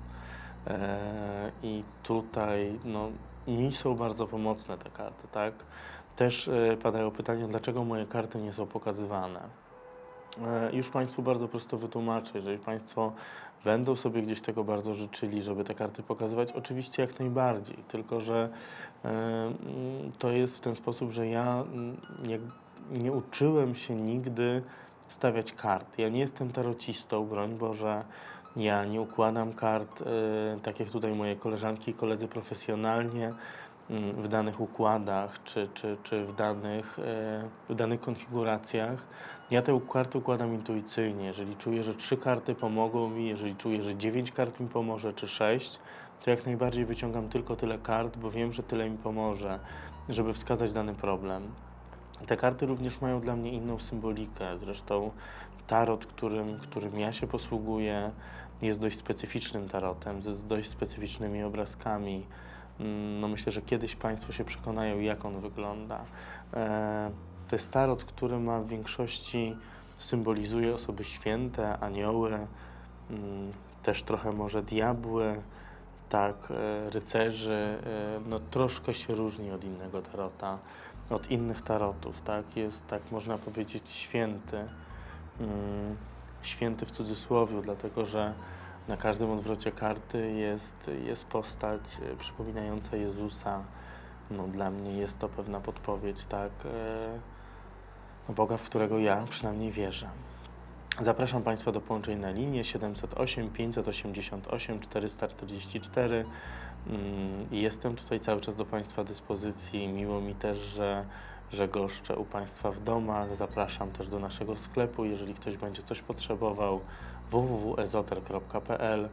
E, I tutaj no, mi są bardzo pomocne te karty, tak? Też e, padają pytania, dlaczego moje karty nie są pokazywane. E, już Państwu bardzo prosto wytłumaczę, jeżeli Państwo będą sobie gdzieś tego bardzo życzyli, żeby te karty pokazywać, oczywiście jak najbardziej, tylko że e, to jest w ten sposób, że ja jak nie uczyłem się nigdy stawiać kart. Ja nie jestem tarocistą, broń Boże. Ja nie układam kart, y, tak jak tutaj moje koleżanki i koledzy profesjonalnie. mm, w danych układach, czy, czy, czy w, danych, e, w danych konfiguracjach. Ja te karty układam intuicyjnie. Jeżeli czuję, że trzy karty pomogą mi, jeżeli czuję, że dziewięć kart mi pomoże, czy sześć, to jak najbardziej wyciągam tylko tyle kart, bo wiem, że tyle mi pomoże, żeby wskazać dany problem. Te karty również mają dla mnie inną symbolikę. Zresztą tarot, którym, którym ja się posługuję, jest dość specyficznym tarotem, z dość specyficznymi obrazkami. No myślę, że kiedyś Państwo się przekonają, jak on wygląda. E, to jest tarot, który ma w większości, symbolizuje osoby święte, anioły, mm, też trochę może diabły, tak, e, rycerzy. E, no troszkę się różni od innego tarota, od innych tarotów, tak? Jest, tak można powiedzieć, święty. Mm, święty w cudzysłowie, dlatego że na każdym odwrocie karty jest, jest postać e, przypominająca Jezusa. No, dla mnie jest to pewna podpowiedź, tak, e, no, Boga, w którego ja przynajmniej wierzę. Zapraszam Państwa do połączeń na linię siedemset osiem, pięćset osiemdziesiąt osiem, czterysta czterdzieści cztery. Mm, Jestem tutaj cały czas do Państwa dyspozycji. Miło mi też, że, że goszczę u Państwa w domach. Zapraszam też do naszego sklepu, jeżeli ktoś będzie coś potrzebował, w w w kropka ezoter kropka p l.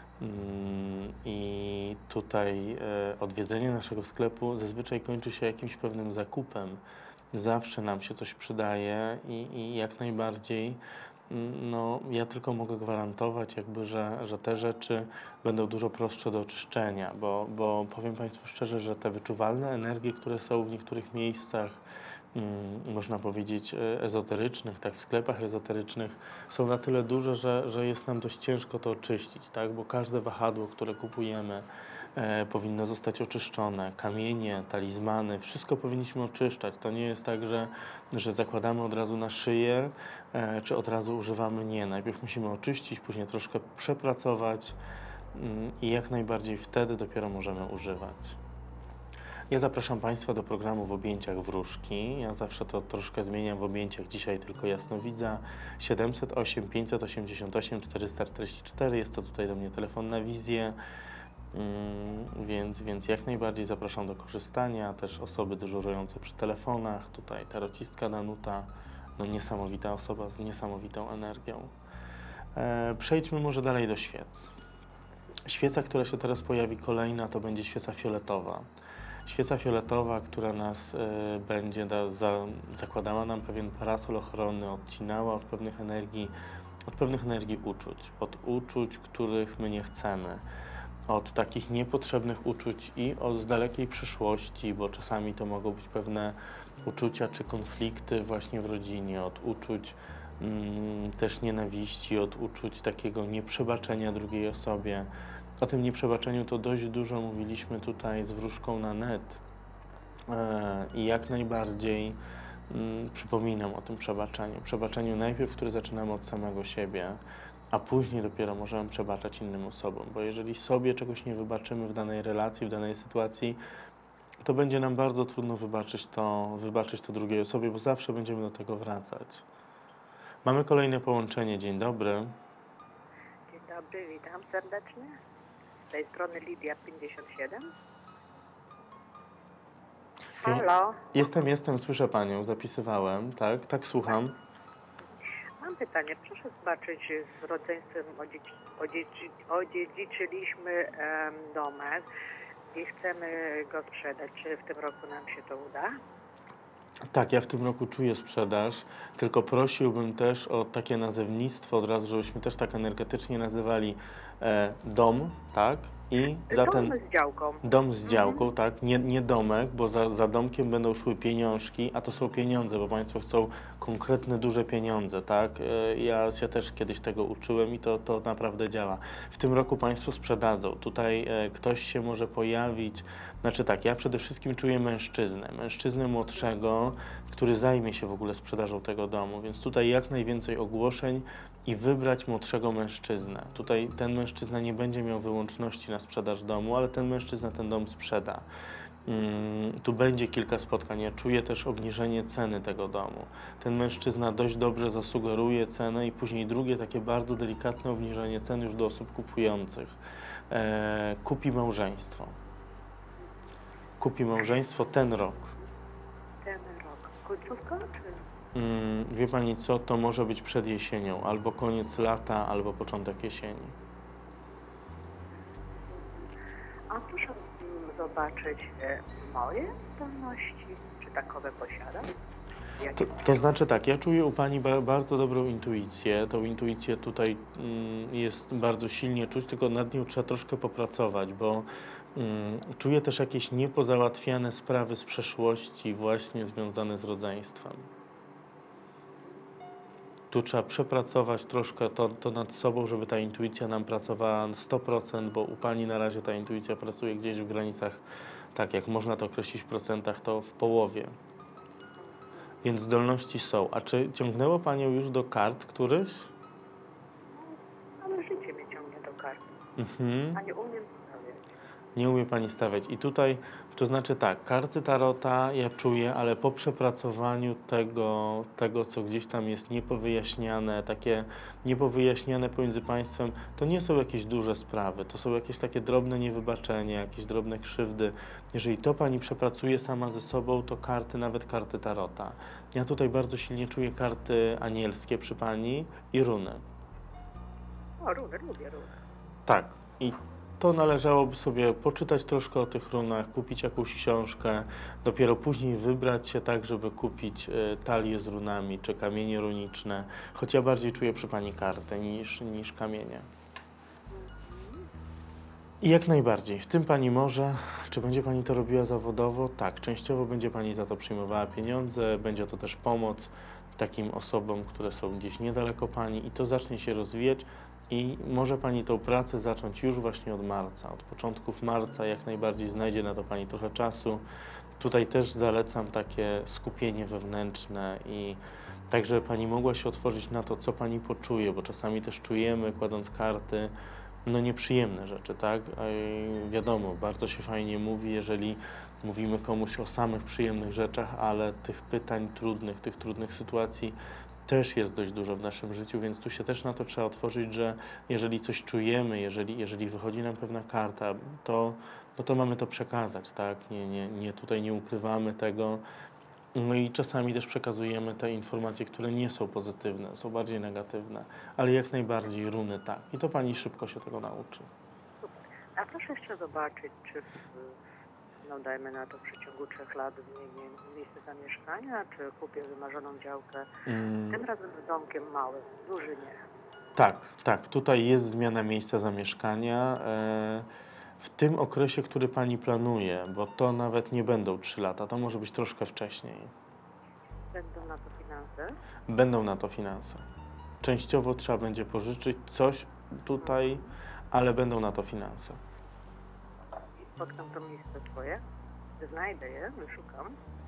I tutaj e, odwiedzenie naszego sklepu zazwyczaj kończy się jakimś pewnym zakupem. Zawsze nam się coś przydaje i, i jak najbardziej no, ja tylko mogę gwarantować, jakby, że, że te rzeczy będą dużo prostsze do oczyszczenia, bo, bo powiem Państwu szczerze, że te wyczuwalne energie, które są w niektórych miejscach, mm, można powiedzieć, ezoterycznych, tak, w sklepach ezoterycznych, są na tyle duże, że, że jest nam dość ciężko to oczyścić, tak, bo każde wahadło, które kupujemy, e, powinno zostać oczyszczone. Kamienie, talizmany, wszystko powinniśmy oczyszczać. To nie jest tak, że, że zakładamy od razu na szyję, e, czy od razu używamy. Nie. Najpierw musimy oczyścić, później troszkę przepracować mm, i jak najbardziej wtedy dopiero możemy używać. Ja zapraszam Państwa do programu W objęciach wróżki. Ja zawsze to troszkę zmieniam w objęciach. Dzisiaj tylko jasnowidza. siedemset osiem, pięćset osiemdziesiąt osiem, czterysta czterdzieści cztery. Jest to tutaj do mnie telefon na wizję. Mm, więc, więc jak najbardziej zapraszam do korzystania. Też osoby dyżurujące przy telefonach. Tutaj tarocistka Danuta. No niesamowita osoba z niesamowitą energią. E, przejdźmy może dalej do świec. Świeca, która się teraz pojawi kolejna, to będzie świeca fioletowa. Świeca fioletowa, która nas y, będzie da, za, zakładała nam pewien parasol ochrony, odcinała od pewnych energii, od pewnych energii uczuć, od uczuć, których my nie chcemy, od takich niepotrzebnych uczuć i od z dalekiej przyszłości, bo czasami to mogą być pewne uczucia czy konflikty właśnie w rodzinie, od uczuć mm, też nienawiści, od uczuć takiego nieprzebaczenia drugiej osobie. O tym nieprzebaczeniu to dość dużo mówiliśmy tutaj z wróżką na net e, i jak najbardziej mm, przypominam o tym przebaczeniu. Przebaczeniu najpierw, które zaczynamy od samego siebie, a później dopiero możemy przebaczać innym osobom, bo jeżeli sobie czegoś nie wybaczymy w danej relacji, w danej sytuacji, to będzie nam bardzo trudno wybaczyć to, wybaczyć to drugiej osobie, bo zawsze będziemy do tego wracać. Mamy kolejne połączenie. Dzień dobry. Dzień dobry, witam serdecznie. Z tej strony Lidia pięćdziesiąt siedem. Halo? Jestem, jestem, słyszę Panią, zapisywałem, tak, tak, słucham. Mam pytanie, proszę zobaczyć, z rodzeństwem odziedzi, odziedzi, odziedziczyliśmy em, domek i chcemy go sprzedać. Czy w tym roku nam się to uda? Tak, ja w tym roku czuję sprzedaż, tylko prosiłbym też o takie nazewnictwo od razu, żebyśmy też tak energetycznie nazywali e, dom, tak? I za Dom ten z działką. dom z działką, tak? Nie, nie domek, bo za, za domkiem będą szły pieniążki, a to są pieniądze, bo Państwo chcą konkretne, duże pieniądze, tak? E, ja się też kiedyś tego uczyłem i to, to naprawdę działa. W tym roku Państwo sprzedadzą. Tutaj e, ktoś się może pojawić. Znaczy tak, ja przede wszystkim czuję mężczyznę, mężczyznę młodszego, który zajmie się w ogóle sprzedażą tego domu, więc tutaj jak najwięcej ogłoszeń i wybrać młodszego mężczyznę. Tutaj ten mężczyzna nie będzie miał wyłączności na sprzedaż domu, ale ten mężczyzna ten dom sprzeda. Hmm, tu będzie kilka spotkań, ja czuję też obniżenie ceny tego domu. Ten mężczyzna dość dobrze zasugeruje cenę i później drugie takie bardzo delikatne obniżenie ceny już do osób kupujących. E, kupi małżeństwo. kupi małżeństwo ten rok. Ten rok. Końcówka czy? Mm, wie pani co, to może być przed jesienią, albo koniec lata, albo początek jesieni. A proszę mm, zobaczyć e, moje zdolności, czy takowe posiadam? To, to znaczy tak, ja czuję u pani ba bardzo dobrą intuicję. Tą intuicję tutaj mm, jest bardzo silnie czuć, tylko nad nią trzeba troszkę popracować, bo mm, czuję też jakieś niepozałatwiane sprawy z przeszłości właśnie związane z rodzeństwem. Tu trzeba przepracować troszkę to, to nad sobą, żeby ta intuicja nam pracowała na sto procent, bo u pani na razie ta intuicja pracuje gdzieś w granicach, tak jak można to określić w procentach, to w połowie. Więc zdolności są. A czy ciągnęło panią już do kart któryś? Ale życie mnie ciągnie do karty. Mhm. A nie umiem stawiać. Nie umie pani stawiać. I tutaj, to znaczy tak, karty tarota ja czuję, ale po przepracowaniu tego, tego, co gdzieś tam jest niepowyjaśniane, takie niepowyjaśniane pomiędzy państwem, to nie są jakieś duże sprawy, to są jakieś takie drobne niewybaczenia, jakieś drobne krzywdy. Jeżeli to pani przepracuje sama ze sobą, to karty, nawet karty tarota. Ja tutaj bardzo silnie czuję karty anielskie przy pani i runy. O, runy, lubię runy. Tak. I to należałoby sobie poczytać troszkę o tych runach, kupić jakąś książkę, dopiero później wybrać się tak, żeby kupić y, talię z runami czy kamienie runiczne, choć ja bardziej czuję przy pani kartę niż, niż kamienie. I jak najbardziej, w tym pani może. Czy będzie pani to robiła zawodowo? Tak, częściowo będzie pani za to przyjmowała pieniądze, będzie to też pomoc takim osobom, które są gdzieś niedaleko pani i to zacznie się rozwijać. I może pani tą pracę zacząć już właśnie od marca, od początków marca, jak najbardziej znajdzie na to pani trochę czasu. Tutaj też zalecam takie skupienie wewnętrzne i tak, żeby pani mogła się otworzyć na to, co pani poczuje, bo czasami też czujemy, kładąc karty, no nieprzyjemne rzeczy, tak? I wiadomo, bardzo się fajnie mówi, jeżeli mówimy komuś o samych przyjemnych rzeczach, ale tych pytań trudnych, tych trudnych sytuacji też jest dość dużo w naszym życiu, więc tu się też na to trzeba otworzyć, że jeżeli coś czujemy, jeżeli, jeżeli wychodzi nam pewna karta, to, no to mamy to przekazać, tak? Nie, nie, nie, tutaj nie ukrywamy tego. No i czasami też przekazujemy te informacje, które nie są pozytywne, są bardziej negatywne, ale jak najbardziej runy tak. I to pani szybko się tego nauczy. Super. A proszę jeszcze zobaczyć, czy w, no dajmy na to w przeciągu trzech lat zmienię miejsce zamieszkania, czy kupię wymarzoną działkę, Mm. tym razem z domkiem małym, duży nie. Tak, tak. Tutaj jest zmiana miejsca zamieszkania e, w tym okresie, który pani planuje, bo to nawet nie będą trzy lata, to może być troszkę wcześniej. Będą na to finanse? Będą na to finanse. Częściowo trzeba będzie pożyczyć coś tutaj, ale będą na to finanse. I spotkam to miejsce swoje, znajdę je, wyszukam.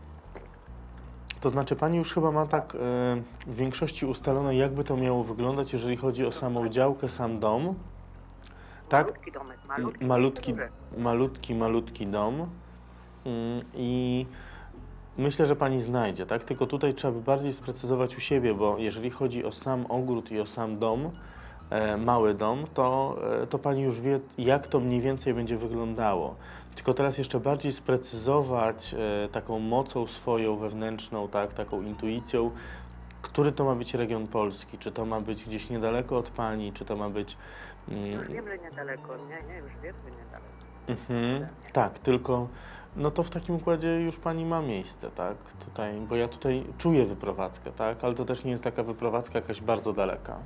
To znaczy pani już chyba ma tak e, w większości ustalone, jakby to miało wyglądać, jeżeli chodzi o samą działkę, sam dom. Tak? Malutki domek, malutki. Malutki, duży. malutki, malutki dom. Mm, I myślę, że pani znajdzie, tak? Tylko tutaj trzeba by bardziej sprecyzować u siebie, bo jeżeli chodzi o sam ogród i o sam dom, e, mały dom, to, e, to pani już wie, jak to mniej więcej będzie wyglądało. Tylko teraz jeszcze bardziej sprecyzować e, taką mocą swoją wewnętrzną, tak? Taką intuicją, który to ma być region Polski, czy to ma być gdzieś niedaleko od pani, czy to ma być... Mm, Już wiem, że niedaleko, nie, nie, już wiem, że niedaleko. Mhm, tak, tylko no to w takim układzie już pani ma miejsce, tak? Tutaj, bo ja tutaj czuję wyprowadzkę, tak? Ale to też nie jest taka wyprowadzka jakaś bardzo daleka.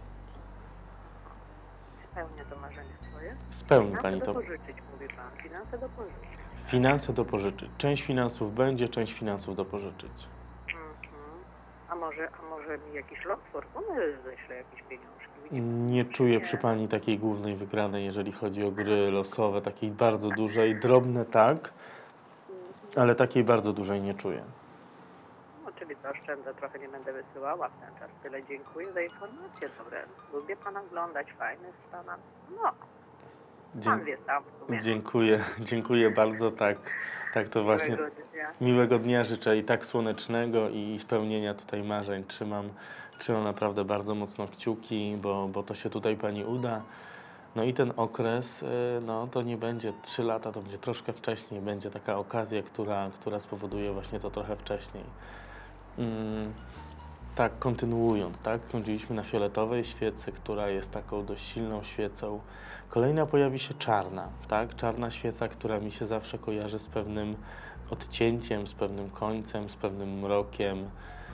Spełnię to marzenie swoje. Spełni Finanse pani do to. pożyczyć, mówi pan. Finanse do pożyczyć. Finanse do pożyczyć. Część finansów będzie, część finansów do pożyczyć. Mhm. A może, a może mi jakiś lot fortuny ześle jakieś pieniążki? Widzi pan? Nie czuję Nie. przy pani takiej głównej wygranej, jeżeli chodzi o gry losowe, takiej bardzo dużej, drobne tak, ale takiej bardzo dużej nie czuję. No, czyli zaoszczędzę, trochę nie będę wysyłała w ten czas. Tyle dziękuję za informacje dobre. Lubię pana oglądać, fajny z pana. No, pan Dzie- wie sam w sumie. dziękuję, dziękuję bardzo, tak, tak to właśnie. Miłego dnia. Miłego dnia życzę i tak słonecznego i spełnienia tutaj marzeń. Trzymam, trzymam naprawdę bardzo mocno kciuki, bo, bo to się tutaj pani uda. No i ten okres, y, no to nie będzie trzy lata, to będzie troszkę wcześniej, będzie taka okazja, która, która spowoduje właśnie to trochę wcześniej. Mm, tak, kontynuując, tak, kończyliśmy na fioletowej świecy, która jest taką dość silną świecą. Kolejna pojawi się czarna, tak, czarna świeca, która mi się zawsze kojarzy z pewnym odcięciem, z pewnym końcem, z pewnym mrokiem.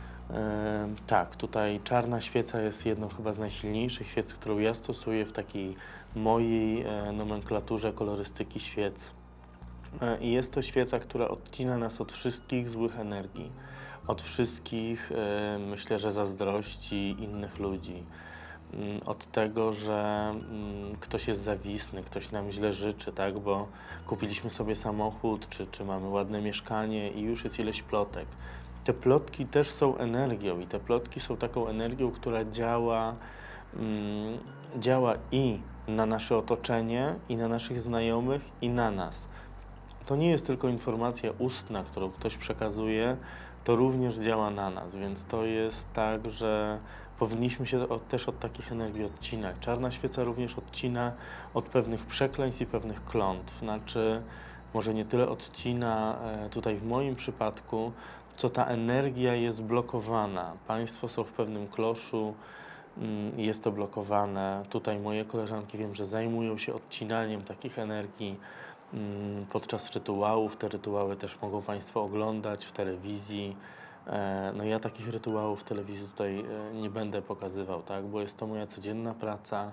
E, tak, tutaj czarna świeca jest jedną chyba z najsilniejszych świec, którą ja stosuję w takiej mojej e, nomenklaturze kolorystyki świec. E, I jest to świeca, która odcina nas od wszystkich złych energii, od wszystkich, e, myślę, że zazdrości innych ludzi, mm, od tego, że mm, ktoś jest zawisny, ktoś nam źle życzy, tak, bo kupiliśmy sobie samochód, czy, czy mamy ładne mieszkanie i już jest ileś plotek. Te plotki też są energią i te plotki są taką energią, która działa, mm, działa i na nasze otoczenie, i na naszych znajomych, i na nas. To nie jest tylko informacja ustna, którą ktoś przekazuje, to również działa na nas, więc to jest tak, że powinniśmy się od, też od takich energii odcinać. Czarna świeca również odcina od pewnych przekleństw i pewnych klątw. Znaczy, może nie tyle odcina e, tutaj w moim przypadku, co ta energia jest blokowana. Państwo są w pewnym kloszu, mm, jest to blokowane. Tutaj moje koleżanki wiem, że zajmują się odcinaniem takich energii mm, podczas rytuałów. Te rytuały też mogą Państwo oglądać w telewizji. E, no ja takich rytuałów w telewizji tutaj e, nie będę pokazywał, tak? Bo jest to moja codzienna praca,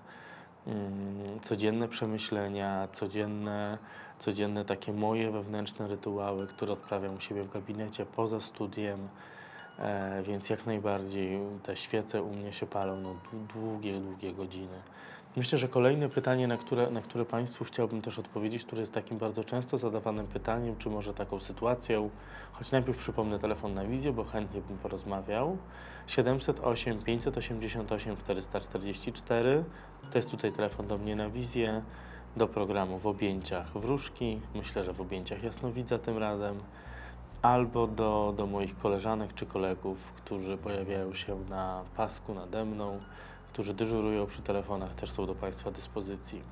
mm, codzienne przemyślenia, codzienne, codzienne takie moje wewnętrzne rytuały, które odprawiam u siebie w gabinecie, poza studiem, e, więc jak najbardziej te świece u mnie się palą no, długie, długie godziny. Myślę, że kolejne pytanie, na które, na które Państwu chciałbym też odpowiedzieć, które jest takim bardzo często zadawanym pytaniem, czy może taką sytuacją, choć najpierw przypomnę telefon na wizję, bo chętnie bym porozmawiał. siedemset osiem, pięćset osiemdziesiąt osiem, czterysta czterdzieści cztery, to jest tutaj telefon do mnie na wizję, do programu W objęciach wróżki, myślę, że w objęciach jasnowidza tym razem, albo do, do moich koleżanek czy kolegów, którzy pojawiają się na pasku nade mną, którzy dyżurują przy telefonach, też są do Państwa dyspozycji.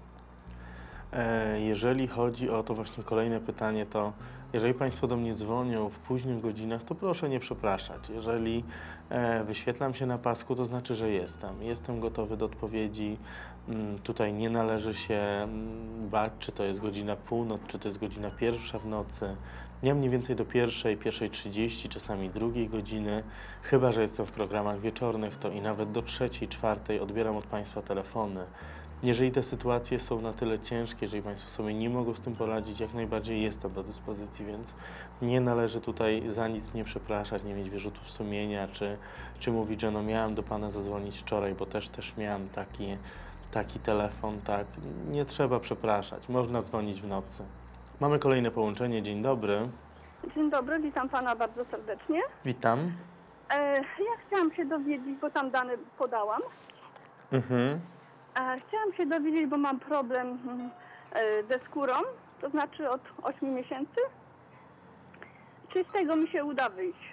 E, jeżeli chodzi o to właśnie kolejne pytanie, to jeżeli Państwo do mnie dzwonią w późnych godzinach, to proszę nie przepraszać. Jeżeli e, wyświetlam się na pasku, to znaczy, że jestem. Jestem gotowy do odpowiedzi. Mm, tutaj nie należy się mm, bać, czy to jest godzina północ, czy to jest godzina pierwsza w nocy. Ja mniej więcej do pierwszej, pierwszej trzydzieści, czasami drugiej godziny, chyba że jestem w programach wieczornych, to i nawet do trzeciej, czwartej odbieram od Państwa telefony. Jeżeli te sytuacje są na tyle ciężkie, jeżeli Państwo sobie nie mogą z tym poradzić, jak najbardziej jestem do dyspozycji, więc nie należy tutaj za nic nie przepraszać, nie mieć wyrzutów sumienia, czy, czy mówić, że no miałem do Pana zadzwonić wczoraj, bo też też miałem taki, taki telefon, tak. Nie trzeba przepraszać, można dzwonić w nocy. Mamy kolejne połączenie. Dzień dobry. Dzień dobry, witam Pana bardzo serdecznie. Witam. E, ja chciałam się dowiedzieć, bo tam dane podałam. Mhm. E, chciałam się dowiedzieć, bo mam problem mm, e, ze skórą, to znaczy od ośmiu miesięcy. Czy z tego mi się uda wyjść?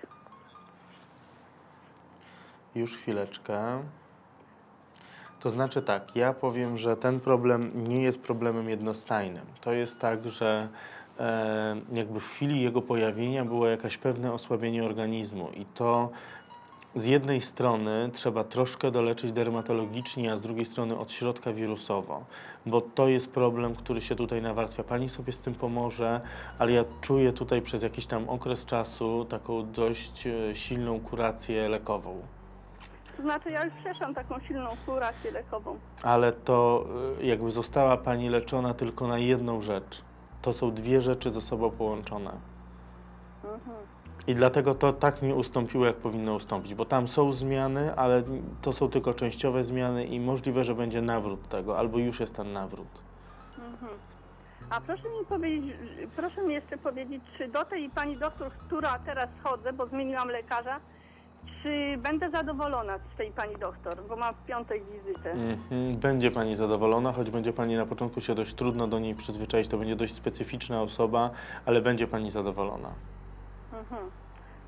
Już chwileczkę. To znaczy tak, ja powiem, że ten problem nie jest problemem jednostajnym. To jest tak, że e, jakby w chwili jego pojawienia było jakieś pewne osłabienie organizmu i to z jednej strony trzeba troszkę doleczyć dermatologicznie, a z drugiej strony od środka wirusowo, bo to jest problem, który się tutaj nawarstwia. Pani sobie z tym pomoże, ale ja czuję tutaj przez jakiś tam okres czasu taką dość e, silną kurację lekową. To znaczy ja już przeszłam taką silną kurację lekową. Ale to y, jakby została Pani leczona tylko na jedną rzecz. To są dwie rzeczy ze sobą połączone. Mhm. I dlatego to tak nie ustąpiło, jak powinno ustąpić, bo tam są zmiany, ale to są tylko częściowe zmiany i możliwe, że będzie nawrót tego, albo już jest ten nawrót. Mhm. A proszę mi powiedzieć, proszę mi jeszcze powiedzieć, czy do tej pani doktor, która teraz chodzę, bo zmieniłam lekarza, czy będę zadowolona z tej pani doktor, bo mam w piątek wizytę. Mhm. Będzie Pani zadowolona, choć będzie Pani na początku się dość trudno do niej przyzwyczaić, to będzie dość specyficzna osoba, ale będzie Pani zadowolona. Mhm.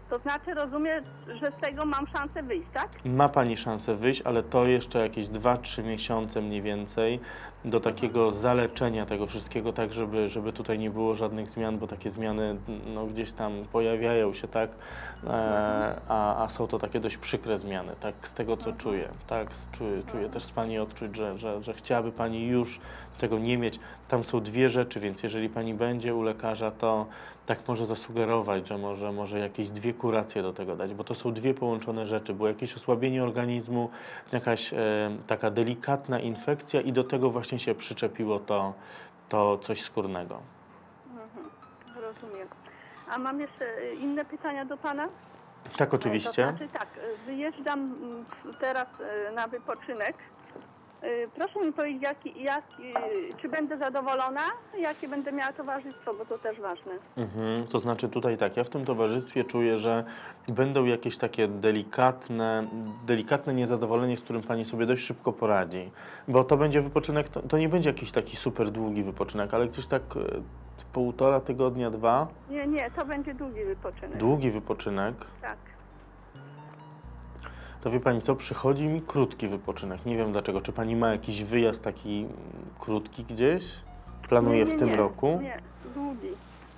To znaczy rozumiem, że z tego mam szansę wyjść, tak? Ma Pani szansę wyjść, ale to jeszcze jakieś dwa trzy miesiące mniej więcej do takiego zaleczenia tego wszystkiego, tak żeby, żeby tutaj nie było żadnych zmian, bo takie zmiany no, gdzieś tam pojawiają się, tak, e, a, a są to takie dość przykre zmiany, tak, z tego co czuję, tak, czuję, czuję też z Pani odczuć, że, że, że chciałaby Pani już tego nie mieć. Tam są dwie rzeczy, więc jeżeli Pani będzie u lekarza, to tak może zasugerować, że może, może jakieś dwie kuracje do tego dać, bo to są dwie połączone rzeczy, było jakieś osłabienie organizmu, jakaś e, taka delikatna infekcja i do tego właśnie się przyczepiło to, to coś skórnego. Mhm. Rozumiem. A mam jeszcze inne pytania do Pana? Tak, oczywiście. To znaczy tak, wyjeżdżam mm, teraz e, na wypoczynek. E, Proszę mi powiedzieć, jaki, jaki, czy będę zadowolona, jakie będę miała towarzystwo, bo to też ważne. Mhm, to znaczy tutaj tak, ja w tym towarzystwie czuję, że będą jakieś takie delikatne, delikatne niezadowolenie, z którym Pani sobie dość szybko poradzi. Bo to będzie wypoczynek, to, to nie będzie jakiś taki super długi wypoczynek, ale gdzieś tak e, półtora tygodnia, dwa. Nie, nie, to będzie długi wypoczynek. Długi wypoczynek. Tak. To wie Pani co, przychodzi mi krótki wypoczynek. Nie wiem dlaczego. Czy Pani ma jakiś wyjazd taki mm, krótki gdzieś? Planuje Nie, nie, w tym nie, roku? Nie, długi.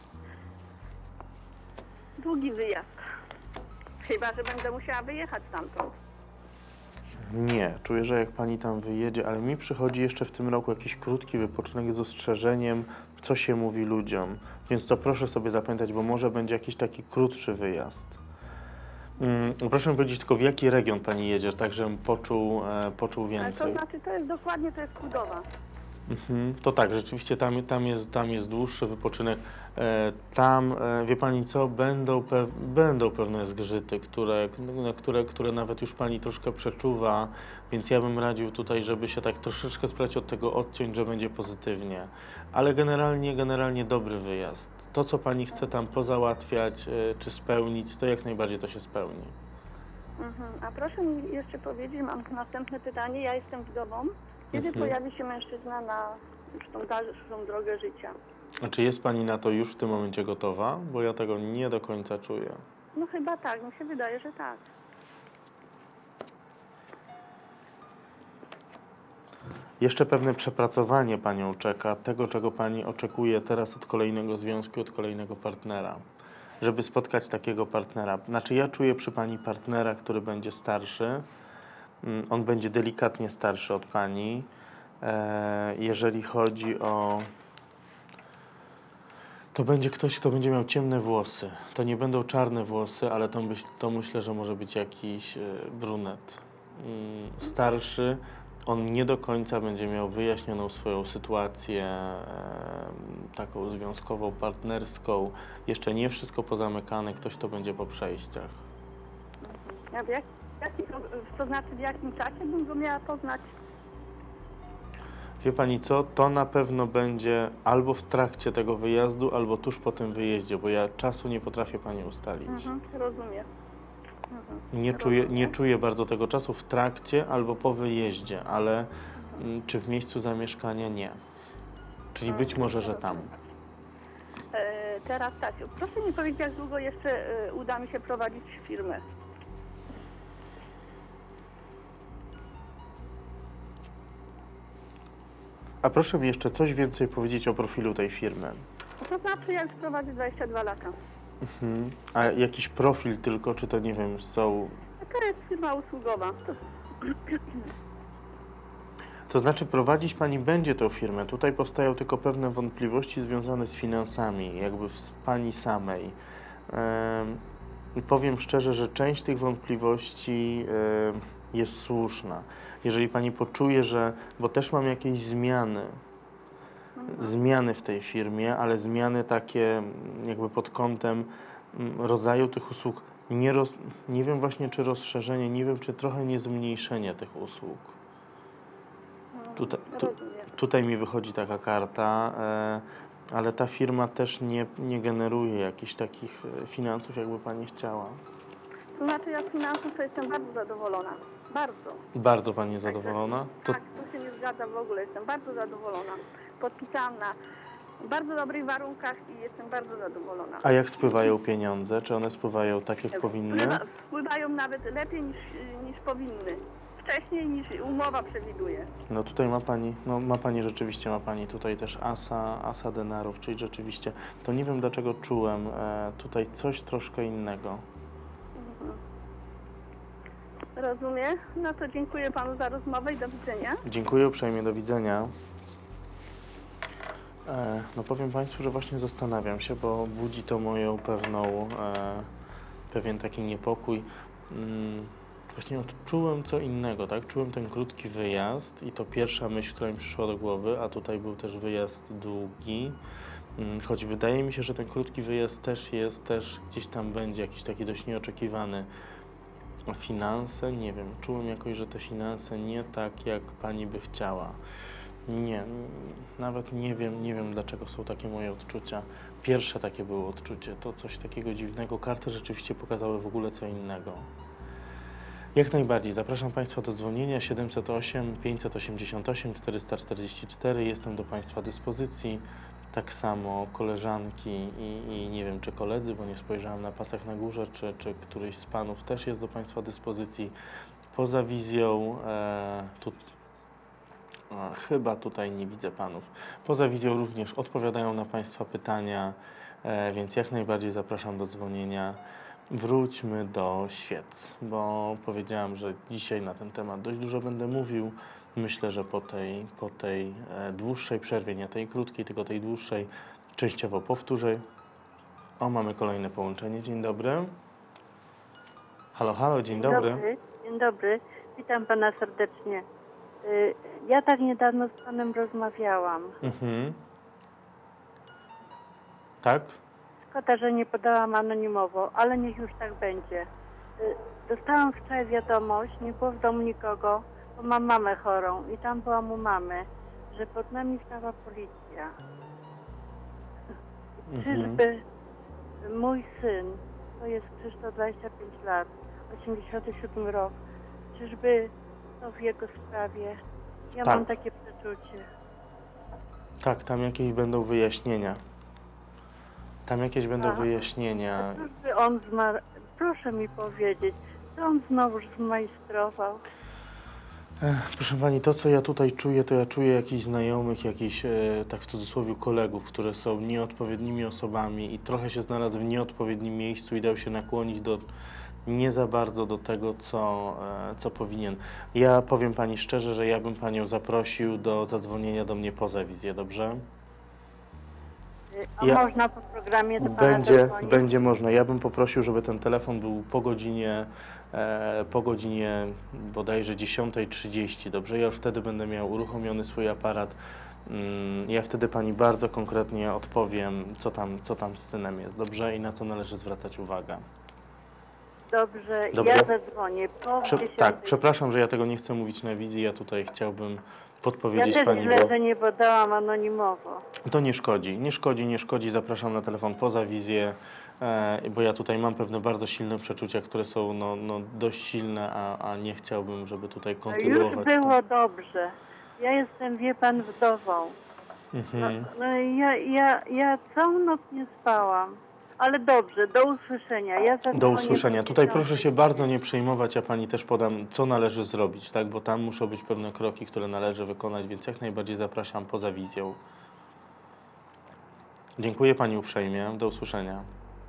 Długi wyjazd. Chyba, że będę musiała wyjechać stamtąd. Nie, czuję, że jak Pani tam wyjedzie, ale mi przychodzi jeszcze w tym roku jakiś krótki wypoczynek z ostrzeżeniem, co się mówi ludziom. Więc to proszę sobie zapamiętać, bo może będzie jakiś taki krótszy wyjazd. Mm, proszę mi powiedzieć tylko, w jaki region Pani jedzie, tak żebym poczuł, e, poczuł Ale więcej. to znaczy, to jest dokładnie, to jest Kudowa. Mhm, to tak, rzeczywiście tam, tam, jest, tam jest dłuższy wypoczynek. E, tam, e, wie Pani co, będą, pew, będą pewne zgrzyty, które, na które, które nawet już Pani troszkę przeczuwa, więc ja bym radził tutaj, żeby się tak troszeczkę spróbować od tego odciąć, że będzie pozytywnie. Ale generalnie, generalnie dobry wyjazd. To, co Pani chce tam pozałatwiać, e, czy spełnić, to jak najbardziej to się spełni. Mhm. A proszę mi jeszcze powiedzieć, mam następne pytanie, ja jestem wdową. Kiedy Mhm. pojawi się mężczyzna na już tą dalszą drogę życia? A czy jest Pani na to już w tym momencie gotowa? Bo ja tego nie do końca czuję. No chyba tak, mi się wydaje, że tak. Jeszcze pewne przepracowanie Panią czeka, tego czego Pani oczekuje teraz od kolejnego związku, od kolejnego partnera. Żeby spotkać takiego partnera. Znaczy ja czuję przy Pani partnera, który będzie starszy. On będzie delikatnie starszy od Pani. E, jeżeli chodzi o... To będzie ktoś, kto będzie miał ciemne włosy. To nie będą czarne włosy, ale to, myśl, to myślę, że może być jakiś e, brunet. Mm, starszy. On nie do końca będzie miał wyjaśnioną swoją sytuację e, taką związkową, partnerską. Jeszcze nie wszystko pozamykane, ktoś to będzie po przejściach. A w jak, jaki, to, to znaczy w jakim czasie bym go miała poznać? Wie Pani co, to na pewno będzie albo w trakcie tego wyjazdu, albo tuż po tym wyjeździe, bo ja czasu nie potrafię Pani ustalić. Mhm, rozumiem. Mhm. Nie czuję, Rozumiem. nie czuję bardzo tego czasu w trakcie albo po wyjeździe, ale mm, czy w miejscu zamieszkania nie. Czyli być może, że tam. E, teraz tak, proszę mi powiedzieć, jak długo jeszcze e, uda mi się prowadzić firmę? A proszę mi jeszcze coś więcej powiedzieć o profilu tej firmy. To znaczy, ja już prowadzę dwadzieścia dwa lata. Mhm. A jakiś profil tylko, czy to nie wiem, są... To jest firma usługowa. To, To znaczy prowadzić Pani będzie tę firmę. Tutaj powstają tylko pewne wątpliwości związane z finansami, jakby w Pani samej. Em, I powiem szczerze, że część tych wątpliwości em, jest słuszna. Jeżeli Pani poczuje, że... Bo też mam jakieś zmiany. Zmiany w tej firmie, ale zmiany takie jakby pod kątem mm, rodzaju tych usług. Nie, roz, nie wiem właśnie, czy rozszerzenie, nie wiem, czy trochę nie zmniejszenie tych usług. Tutaj, tu, rozumiem. tutaj mi wychodzi taka karta, e, ale ta firma też nie, nie generuje jakichś takich e, finansów, jakby Pani chciała. To znaczy, ja z finansów to jestem bardzo zadowolona. Bardzo. Bardzo Pani jest zadowolona? To, Tak, to się nie zgadza w ogóle. Jestem bardzo zadowolona. Podpisałam na w bardzo dobrych warunkach i jestem bardzo zadowolona. A jak spływają pieniądze? Czy one spływają tak, jak powinny? Wpływa, wpływają nawet lepiej niż, niż powinny. Wcześniej niż umowa przewiduje. No tutaj ma pani, no ma pani rzeczywiście, ma pani tutaj też asa, asa denarów, czyli rzeczywiście, to nie wiem dlaczego czułem e, tutaj coś troszkę innego. Rozumiem. No to dziękuję panu za rozmowę i do widzenia. Dziękuję uprzejmie, do widzenia. E, no powiem państwu, że właśnie zastanawiam się, bo budzi to moją pewną, e, pewien taki niepokój. Mm, Właśnie odczułem co innego, tak? Czułem ten krótki wyjazd i to pierwsza myśl, która mi przyszła do głowy, a tutaj był też wyjazd długi. Choć wydaje mi się, że ten krótki wyjazd też jest, też gdzieś tam będzie jakiś taki dość nieoczekiwany. A finanse, nie wiem, czułem jakoś, że te finanse nie tak, jak pani by chciała. Nie, nawet nie wiem, nie wiem dlaczego są takie moje odczucia. Pierwsze takie było odczucie, to coś takiego dziwnego. Karty rzeczywiście pokazały w ogóle co innego. Jak najbardziej. Zapraszam Państwa do dzwonienia siedemset osiem, pięćset osiemdziesiąt osiem, czterysta czterdzieści cztery. Jestem do Państwa dyspozycji. Tak samo koleżanki i, i nie wiem, czy koledzy, bo nie spojrzałem na pasek na górze, czy, czy któryś z Panów też jest do Państwa dyspozycji. Poza wizją, e, tu, a, chyba tutaj nie widzę Panów. Poza wizją również odpowiadają na Państwa pytania, e, więc jak najbardziej zapraszam do dzwonienia. Wróćmy do świec, bo powiedziałam, że dzisiaj na ten temat dość dużo będę mówił. Myślę, że po tej, po tej e, dłuższej przerwie, nie tej krótkiej, tylko tej dłuższej, częściowo powtórzę. O, mamy kolejne połączenie. Dzień dobry. Halo, halo, dzień dobry. Dobry, dzień dobry. Witam pana serdecznie. Y, Ja tak niedawno z panem rozmawiałam. Mhm. Tak? Szkoda, że nie podałam anonimowo, ale niech już tak będzie. Y, Dostałam wczoraj wiadomość, nie było w domu nikogo, bo mam mamę chorą i tam byłam u mamy, że pod nami stała policja. Mhm. Czyżby mój syn, to jest Krzysztof, dwadzieścia pięć lat, osiemdziesiąty siódmy rok, czyżby to w jego sprawie? Ja Tak. mam takie przeczucie. Tak, tam jakieś będą wyjaśnienia. Tam jakieś będą A. wyjaśnienia. Czyżby on zmarł? Proszę mi powiedzieć, co on znowu zmajstrował? Ech, proszę Pani, to co ja tutaj czuję, to ja czuję jakichś znajomych, jakichś, e, tak w cudzysłowie, kolegów, które są nieodpowiednimi osobami i trochę się znalazł w nieodpowiednim miejscu i dał się nakłonić do nie za bardzo do tego, co, e, co powinien. Ja powiem Pani szczerze, że ja bym Panią zaprosił do zadzwonienia do mnie poza wizję, dobrze? A Ja- można po programie do pana Będzie, zadzwonić? będzie można. Ja bym poprosił, żeby ten telefon był po godzinie, e, po godzinie bodajże dziesiątej trzydzieści, dobrze? Ja już wtedy będę miał uruchomiony swój aparat. Mm, Ja wtedy Pani bardzo konkretnie odpowiem, co tam, co tam z synem jest, dobrze? I na co należy zwracać uwagę. Dobrze, Dobrze. ja zadzwonię po Prze dziesiątej. tak, przepraszam, że ja tego nie chcę mówić na wizji. Ja tutaj chciałbym Ja podpowiedzieć też Pani, źle, bo że nie podałam anonimowo. to nie szkodzi, nie szkodzi, nie szkodzi. Zapraszam na telefon poza wizję, e, bo ja tutaj mam pewne bardzo silne przeczucia, które są no, no, dość silne, a, a nie chciałbym, żeby tutaj No kontynuować już to. było dobrze. Ja jestem, wie pan, wdową. No, Mhm. no i ja, ja, ja całą noc nie spałam. Ale dobrze, do usłyszenia. Ja Do zadzwonię usłyszenia. po Tutaj dziesiątej. proszę się bardzo nie przejmować, ja Pani też podam, co należy zrobić, tak? Bo tam muszą być pewne kroki, które należy wykonać, więc jak najbardziej zapraszam poza wizją. Dziękuję Pani uprzejmie. Do usłyszenia.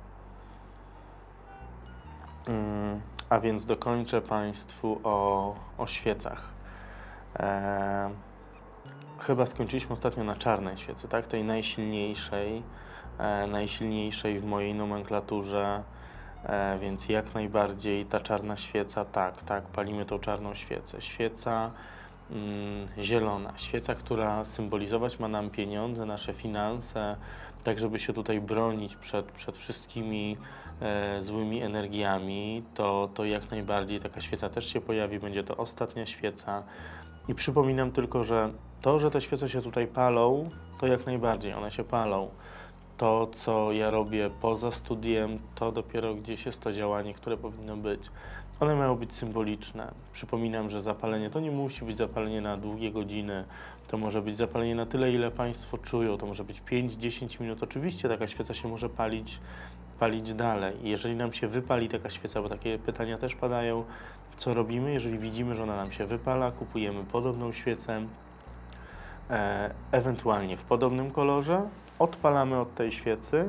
Mm, a więc dokończę Państwu o, o świecach. E, chyba skończyliśmy ostatnio na czarnej świecy, tak? Tej najsilniejszej, e, najsilniejszej w mojej nomenklaturze, e, więc jak najbardziej ta czarna świeca, tak, tak, palimy tą czarną świecę. Świeca mm, zielona, świeca, która symbolizować ma nam pieniądze, nasze finanse, tak żeby się tutaj bronić przed, przed wszystkimi e, złymi energiami, to, to jak najbardziej taka świeca też się pojawi, będzie to ostatnia świeca. I przypominam tylko, że to, że te świece się tutaj palą, to jak najbardziej one się palą. To, co ja robię poza studiem, to dopiero gdzieś jest to działanie, które powinno być. One mają być symboliczne. Przypominam, że zapalenie to nie musi być zapalenie na długie godziny. To może być zapalenie na tyle, ile Państwo czują. To może być pięć do dziesięciu minut. Oczywiście taka świeca się może palić, palić dalej. Jeżeli nam się wypali taka świeca, bo takie pytania też padają, co robimy? Jeżeli widzimy, że ona nam się wypala, kupujemy podobną świecę, e, ewentualnie w podobnym kolorze, odpalamy od tej świecy,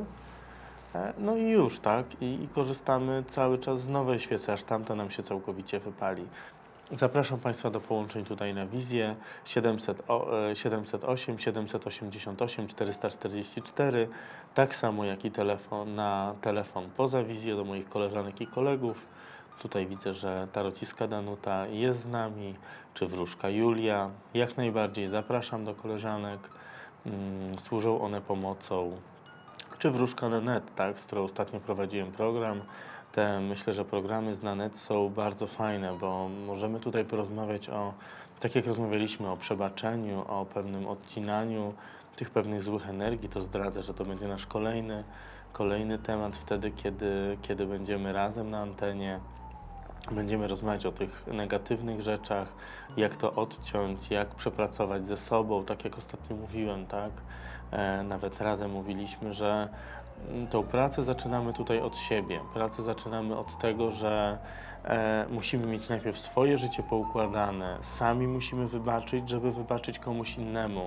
e, no i już, tak? I, I korzystamy cały czas z nowej świecy, aż tamta nam się całkowicie wypali. Zapraszam Państwa do połączeń tutaj na wizję siedemset osiem, siedemset osiemdziesiąt osiem, czterysta czterdzieści cztery, tak samo jak i telefon na telefon poza wizję do moich koleżanek i kolegów. Tutaj widzę, że tarociska Danuta jest z nami, czy wróżka Julia. Jak najbardziej zapraszam do koleżanek. Mm, służą one pomocą. Czy wróżka Nenet, tak, z którą ostatnio prowadziłem program. Te, myślę, że programy z Nanet są bardzo fajne, bo możemy tutaj porozmawiać o, tak jak rozmawialiśmy o przebaczeniu, o pewnym odcinaniu tych pewnych złych energii. To zdradzę, że to będzie nasz kolejny, kolejny temat wtedy, kiedy, kiedy będziemy razem na antenie. Będziemy rozmawiać o tych negatywnych rzeczach, jak to odciąć, jak przepracować ze sobą, tak jak ostatnio mówiłem, tak? E, nawet razem mówiliśmy, że tą pracę zaczynamy tutaj od siebie. Pracę zaczynamy od tego, że e, musimy mieć najpierw swoje życie poukładane, sami musimy wybaczyć, żeby wybaczyć komuś innemu.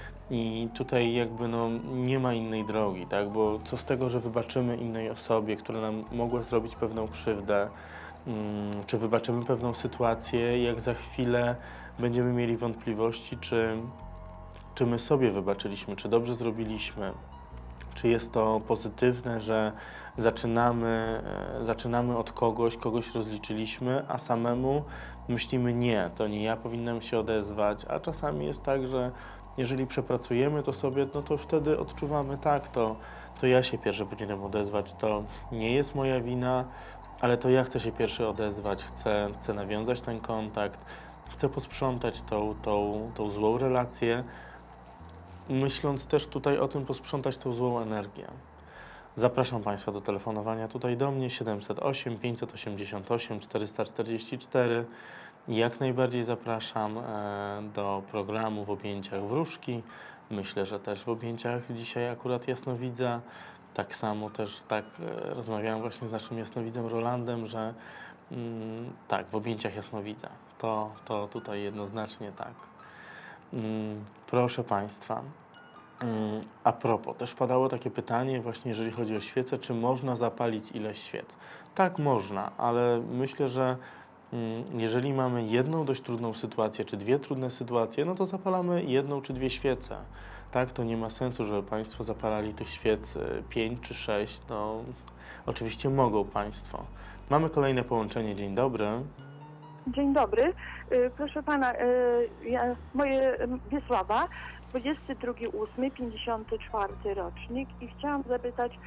I tutaj jakby no, nie ma innej drogi, tak? Bo co z tego, że wybaczymy innej osobie, która nam mogła zrobić pewną krzywdę, hmm, czy wybaczymy pewną sytuację, jak za chwilę będziemy mieli wątpliwości, czy, czy my sobie wybaczyliśmy, czy dobrze zrobiliśmy. Czy jest to pozytywne, że zaczynamy, zaczynamy od kogoś, kogoś rozliczyliśmy, a samemu myślimy nie, to nie ja powinnam się odezwać, a czasami jest tak, że jeżeli przepracujemy to sobie, no to wtedy odczuwamy tak, to, to ja się pierwszy powinienem odezwać, to nie jest moja wina, ale to ja chcę się pierwszy odezwać, chcę, chcę nawiązać ten kontakt, chcę posprzątać tą, tą, tą złą relację, myśląc też tutaj o tym, posprzątać tą złą energię. Zapraszam Państwa do telefonowania tutaj do mnie siedemset osiem, pięćset osiemdziesiąt osiem, czterysta czterdzieści cztery. Jak najbardziej zapraszam e, do programu w objęciach wróżki. Myślę, że też w objęciach dzisiaj akurat jasnowidza. Tak samo też tak e, rozmawiałem właśnie z naszym jasnowidzem Rolandem, że mm, tak, w objęciach jasnowidza. To, to tutaj jednoznacznie tak. Proszę Państwa, a propos, też padało takie pytanie właśnie, jeżeli chodzi o świecę, czy można zapalić ileś świec? Tak, można, ale myślę, że jeżeli mamy jedną dość trudną sytuację, czy dwie trudne sytuacje, no to zapalamy jedną czy dwie świece. Tak, to nie ma sensu, żeby Państwo zapalali tych świec pięć czy sześć, no oczywiście mogą Państwo. Mamy kolejne połączenie, dzień dobry. Dzień dobry. Proszę pana, ja, moje Wiesława, dwudziesty drugi ósmy, pięćdziesiąty czwarty rocznik i chciałam zapytać,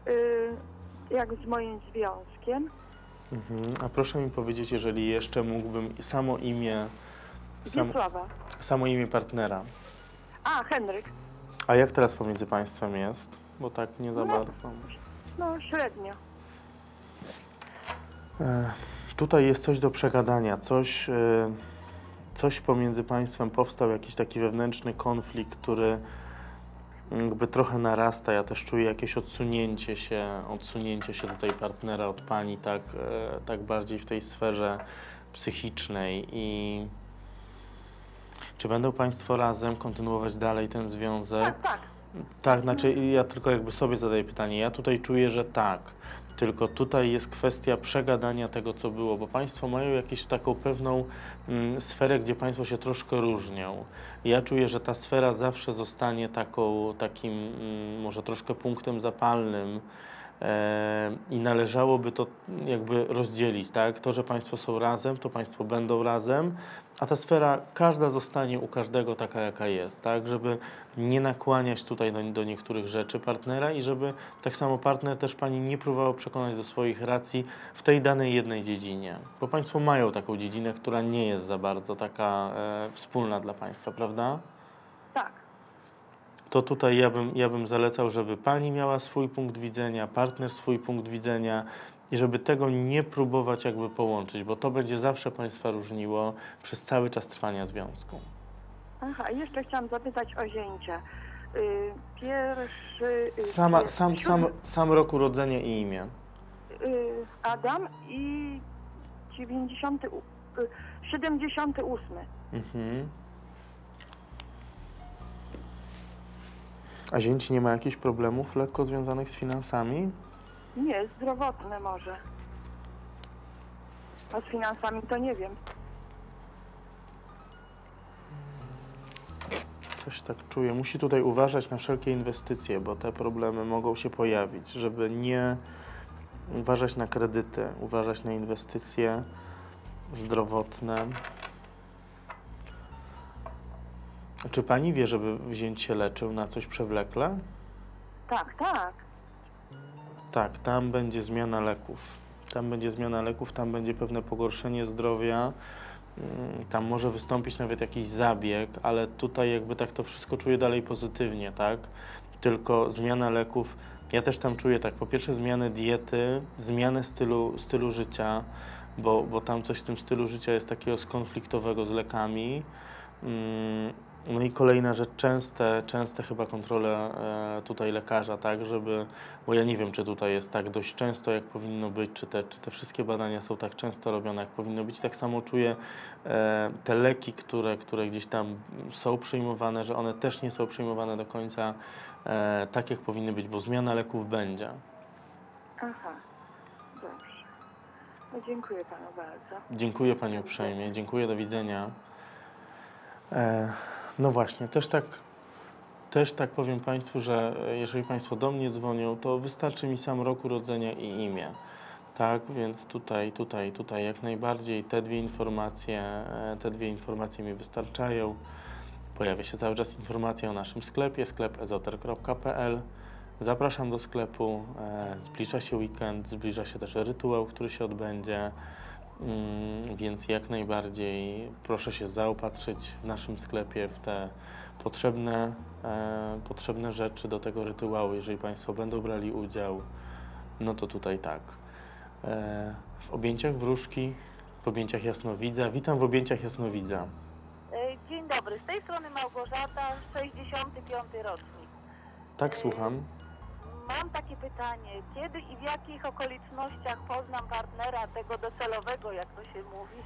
jak z moim związkiem. Mhm. A proszę mi powiedzieć, jeżeli jeszcze mógłbym samo imię, sam, Wiesława. samo imię partnera. A, Henryk. A jak teraz pomiędzy Państwem jest? Bo tak nie za No, bardzo. No, średnio. Ech. Tutaj jest coś do przegadania, coś, coś pomiędzy Państwem powstał, jakiś taki wewnętrzny konflikt, który jakby trochę narasta. Ja też czuję jakieś odsunięcie się, odsunięcie się tutaj partnera od Pani, tak, tak bardziej w tej sferze psychicznej. I czy będą Państwo razem kontynuować dalej ten związek? Tak, tak. Tak, znaczy ja tylko jakby sobie zadaję pytanie. Ja tutaj czuję, że tak. Tylko tutaj jest kwestia przegadania tego, co było, bo Państwo mają jakąś taką pewną mm, sferę, gdzie Państwo się troszkę różnią. Ja czuję, że ta sfera zawsze zostanie taką, takim mm, może troszkę punktem zapalnym e, i należałoby to jakby rozdzielić, tak? To, że Państwo są razem, to Państwo będą razem, a ta sfera, każda zostanie u każdego taka, jaka jest, tak? Żeby nie nakłaniać tutaj do, do niektórych rzeczy partnera i żeby tak samo partner też Pani nie próbował przekonać do swoich racji w tej danej jednej dziedzinie. Bo Państwo mają taką dziedzinę, która nie jest za bardzo taka e, wspólna dla Państwa, prawda? Tak. to tutaj ja bym, ja bym zalecał, żeby pani miała swój punkt widzenia, partner swój punkt widzenia i żeby tego nie próbować jakby połączyć, bo to będzie zawsze państwa różniło przez cały czas trwania związku. Aha, i jeszcze chciałam zapytać o zięcia. Y, Pierwszy... y, Sama, pier- sam, sam, sam rok urodzenia i imię. y, Adam i dziewięćdziesiąty, u- y, siedemdziesiąty ósmy. Mhm. A zięć nie ma jakichś problemów lekko związanych z finansami? Nie, zdrowotny może. A z finansami to nie wiem. Coś tak czuję. Musi tutaj uważać na wszelkie inwestycje, bo te problemy mogą się pojawić, żeby nie uważać na kredyty, uważać na inwestycje zdrowotne. Czy pani wie, żeby zięć się leczył na coś przewlekle? Tak, tak. Tak, tam będzie zmiana leków. Tam będzie zmiana leków, tam będzie pewne pogorszenie zdrowia. Mm, Tam może wystąpić nawet jakiś zabieg, ale tutaj jakby tak to wszystko czuję dalej pozytywnie, tak? Tylko zmiana leków, ja też tam czuję tak, po pierwsze zmianę diety, zmianę stylu, stylu życia, bo, bo tam coś w tym stylu życia jest takiego skonfliktowego z lekami. Mm, No i kolejna rzecz, częste, częste chyba kontrole e, tutaj lekarza, tak, żeby, bo ja nie wiem, czy tutaj jest tak dość często, jak powinno być, czy te, czy te wszystkie badania są tak często robione, jak powinno być. Tak samo czuję e, te leki, które, które gdzieś tam są przyjmowane, że one też nie są przyjmowane do końca e, tak, jak powinny być, bo zmiana leków będzie. Aha, dobrze. No, dziękuję panu bardzo. Dziękuję pani uprzejmie, dziękuję, do widzenia. E, No właśnie, też tak, też tak powiem państwu, że jeżeli państwo do mnie dzwonią, to wystarczy mi sam rok urodzenia i imię. Tak, więc tutaj, tutaj, tutaj jak najbardziej te dwie informacje, e, te dwie informacje mi wystarczają. Pojawia się cały czas informacja o naszym sklepie, sklep ezoter kropka p l. Zapraszam do sklepu, e, zbliża się weekend, zbliża się też rytuał, który się odbędzie. Mm, Więc jak najbardziej proszę się zaopatrzyć w naszym sklepie w te potrzebne, e, potrzebne rzeczy do tego rytuału. Jeżeli państwo będą brali udział, no to tutaj tak. E, w objęciach wróżki, w objęciach jasnowidza. Witam w objęciach jasnowidza. Dzień dobry, z tej strony Małgorzata, sześćdziesiąty piąty rocznik. Tak, słucham. Mam takie pytanie, kiedy i w jakich okolicznościach poznam partnera tego docelowego, jak to się mówi?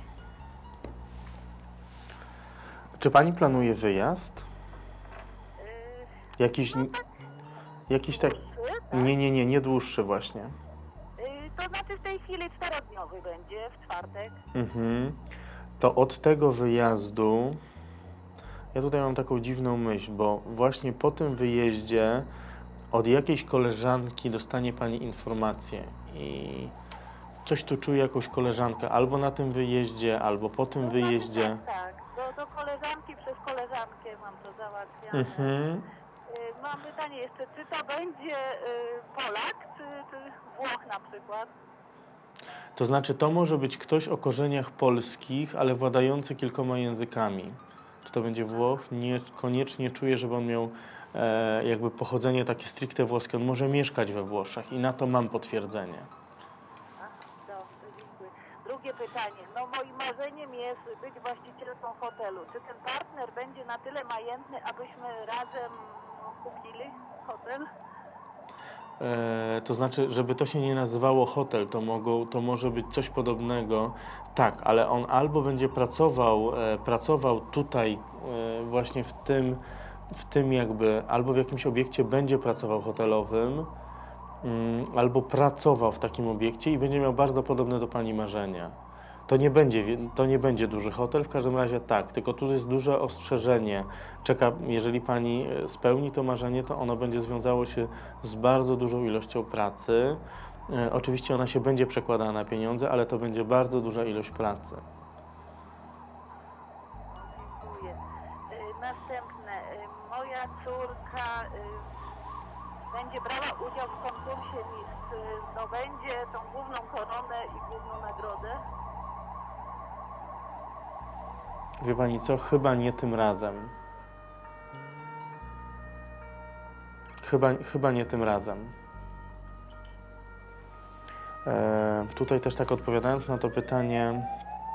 Czy pani planuje wyjazd? Yy, Jakiś, no tak, jakiś tak... dłuższy, tak? Nie, nie, nie, nie dłuższy właśnie. Yy, to znaczy w tej chwili czterodniowy będzie, w czwartek. Mhm. To od tego wyjazdu, ja tutaj mam taką dziwną myśl, bo właśnie po tym wyjeździe od jakiejś koleżanki dostanie pani informację i coś tu czuję, jakąś koleżankę, albo na tym wyjeździe, albo po tym To znaczy, wyjeździe. Tak, tak. Do, do koleżanki przez koleżankę mam to załatwiane. Mhm. Yy, mam pytanie jeszcze, czy to będzie yy, Polak, czy, czy Włoch na przykład? To znaczy, to może być ktoś o korzeniach polskich, ale władający kilkoma językami. Czy to będzie Włoch? Nie, koniecznie czuję, żeby on miał e, jakby pochodzenie takie stricte włoskie. On może mieszkać we Włoszech i na to mam potwierdzenie. Aha, dobrze, dziękuję. Drugie pytanie. No moim marzeniem jest być właścicielką hotelu. Czy ten partner będzie na tyle majętny, abyśmy razem kupili hotel? E, to znaczy, żeby to się nie nazywało hotel, to, mogą, to może być coś podobnego. Tak, ale on albo będzie pracował, e, pracował tutaj e, właśnie w tym, w tym jakby, albo w jakimś obiekcie będzie pracował hotelowym, mm, albo pracował w takim obiekcie i będzie miał bardzo podobne do pani marzenia. To nie będzie, wie- to nie będzie duży hotel, w każdym razie tak, tylko tu jest duże ostrzeżenie. Czeka, jeżeli pani e, spełni to marzenie, to ono będzie związało się z bardzo dużą ilością pracy. E, oczywiście ona się będzie przekładała na pieniądze, ale to będzie bardzo duża ilość pracy. Dziękuję. Y, Następne. Y, Moja córka y, będzie brała udział w konkursie Miss. Y, Zdobędzie tą główną koronę i główną nagrodę. Wie pani co? Chyba nie tym razem. Chyba, chyba nie tym razem. E, tutaj też tak odpowiadając na to pytanie,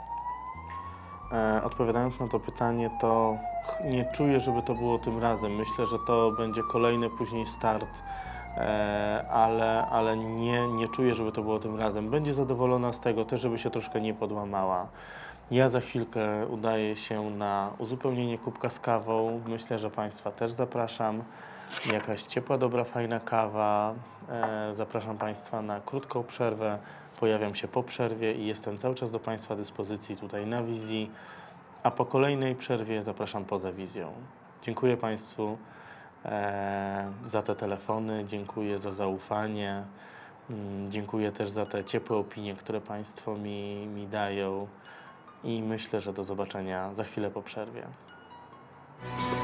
e, odpowiadając na to pytanie, to ch- nie czuję, żeby to było tym razem. Myślę, że to będzie kolejny później start, e, ale, ale nie, nie czuję, żeby to było tym razem. Będzie zadowolona z tego też, żeby się troszkę nie podłamała. Ja za chwilkę udaję się na uzupełnienie kubka z kawą. Myślę, że Państwa też zapraszam. Jakaś ciepła, dobra, fajna kawa. E, zapraszam Państwa na krótką przerwę. Pojawiam się po przerwie i jestem cały czas do Państwa dyspozycji tutaj na wizji. A po kolejnej przerwie zapraszam poza wizją. Dziękuję Państwu e, za te telefony, dziękuję za zaufanie. Mm, dziękuję też za te ciepłe opinie, które Państwo mi, mi dają. I myślę, że do zobaczenia za chwilę po przerwie.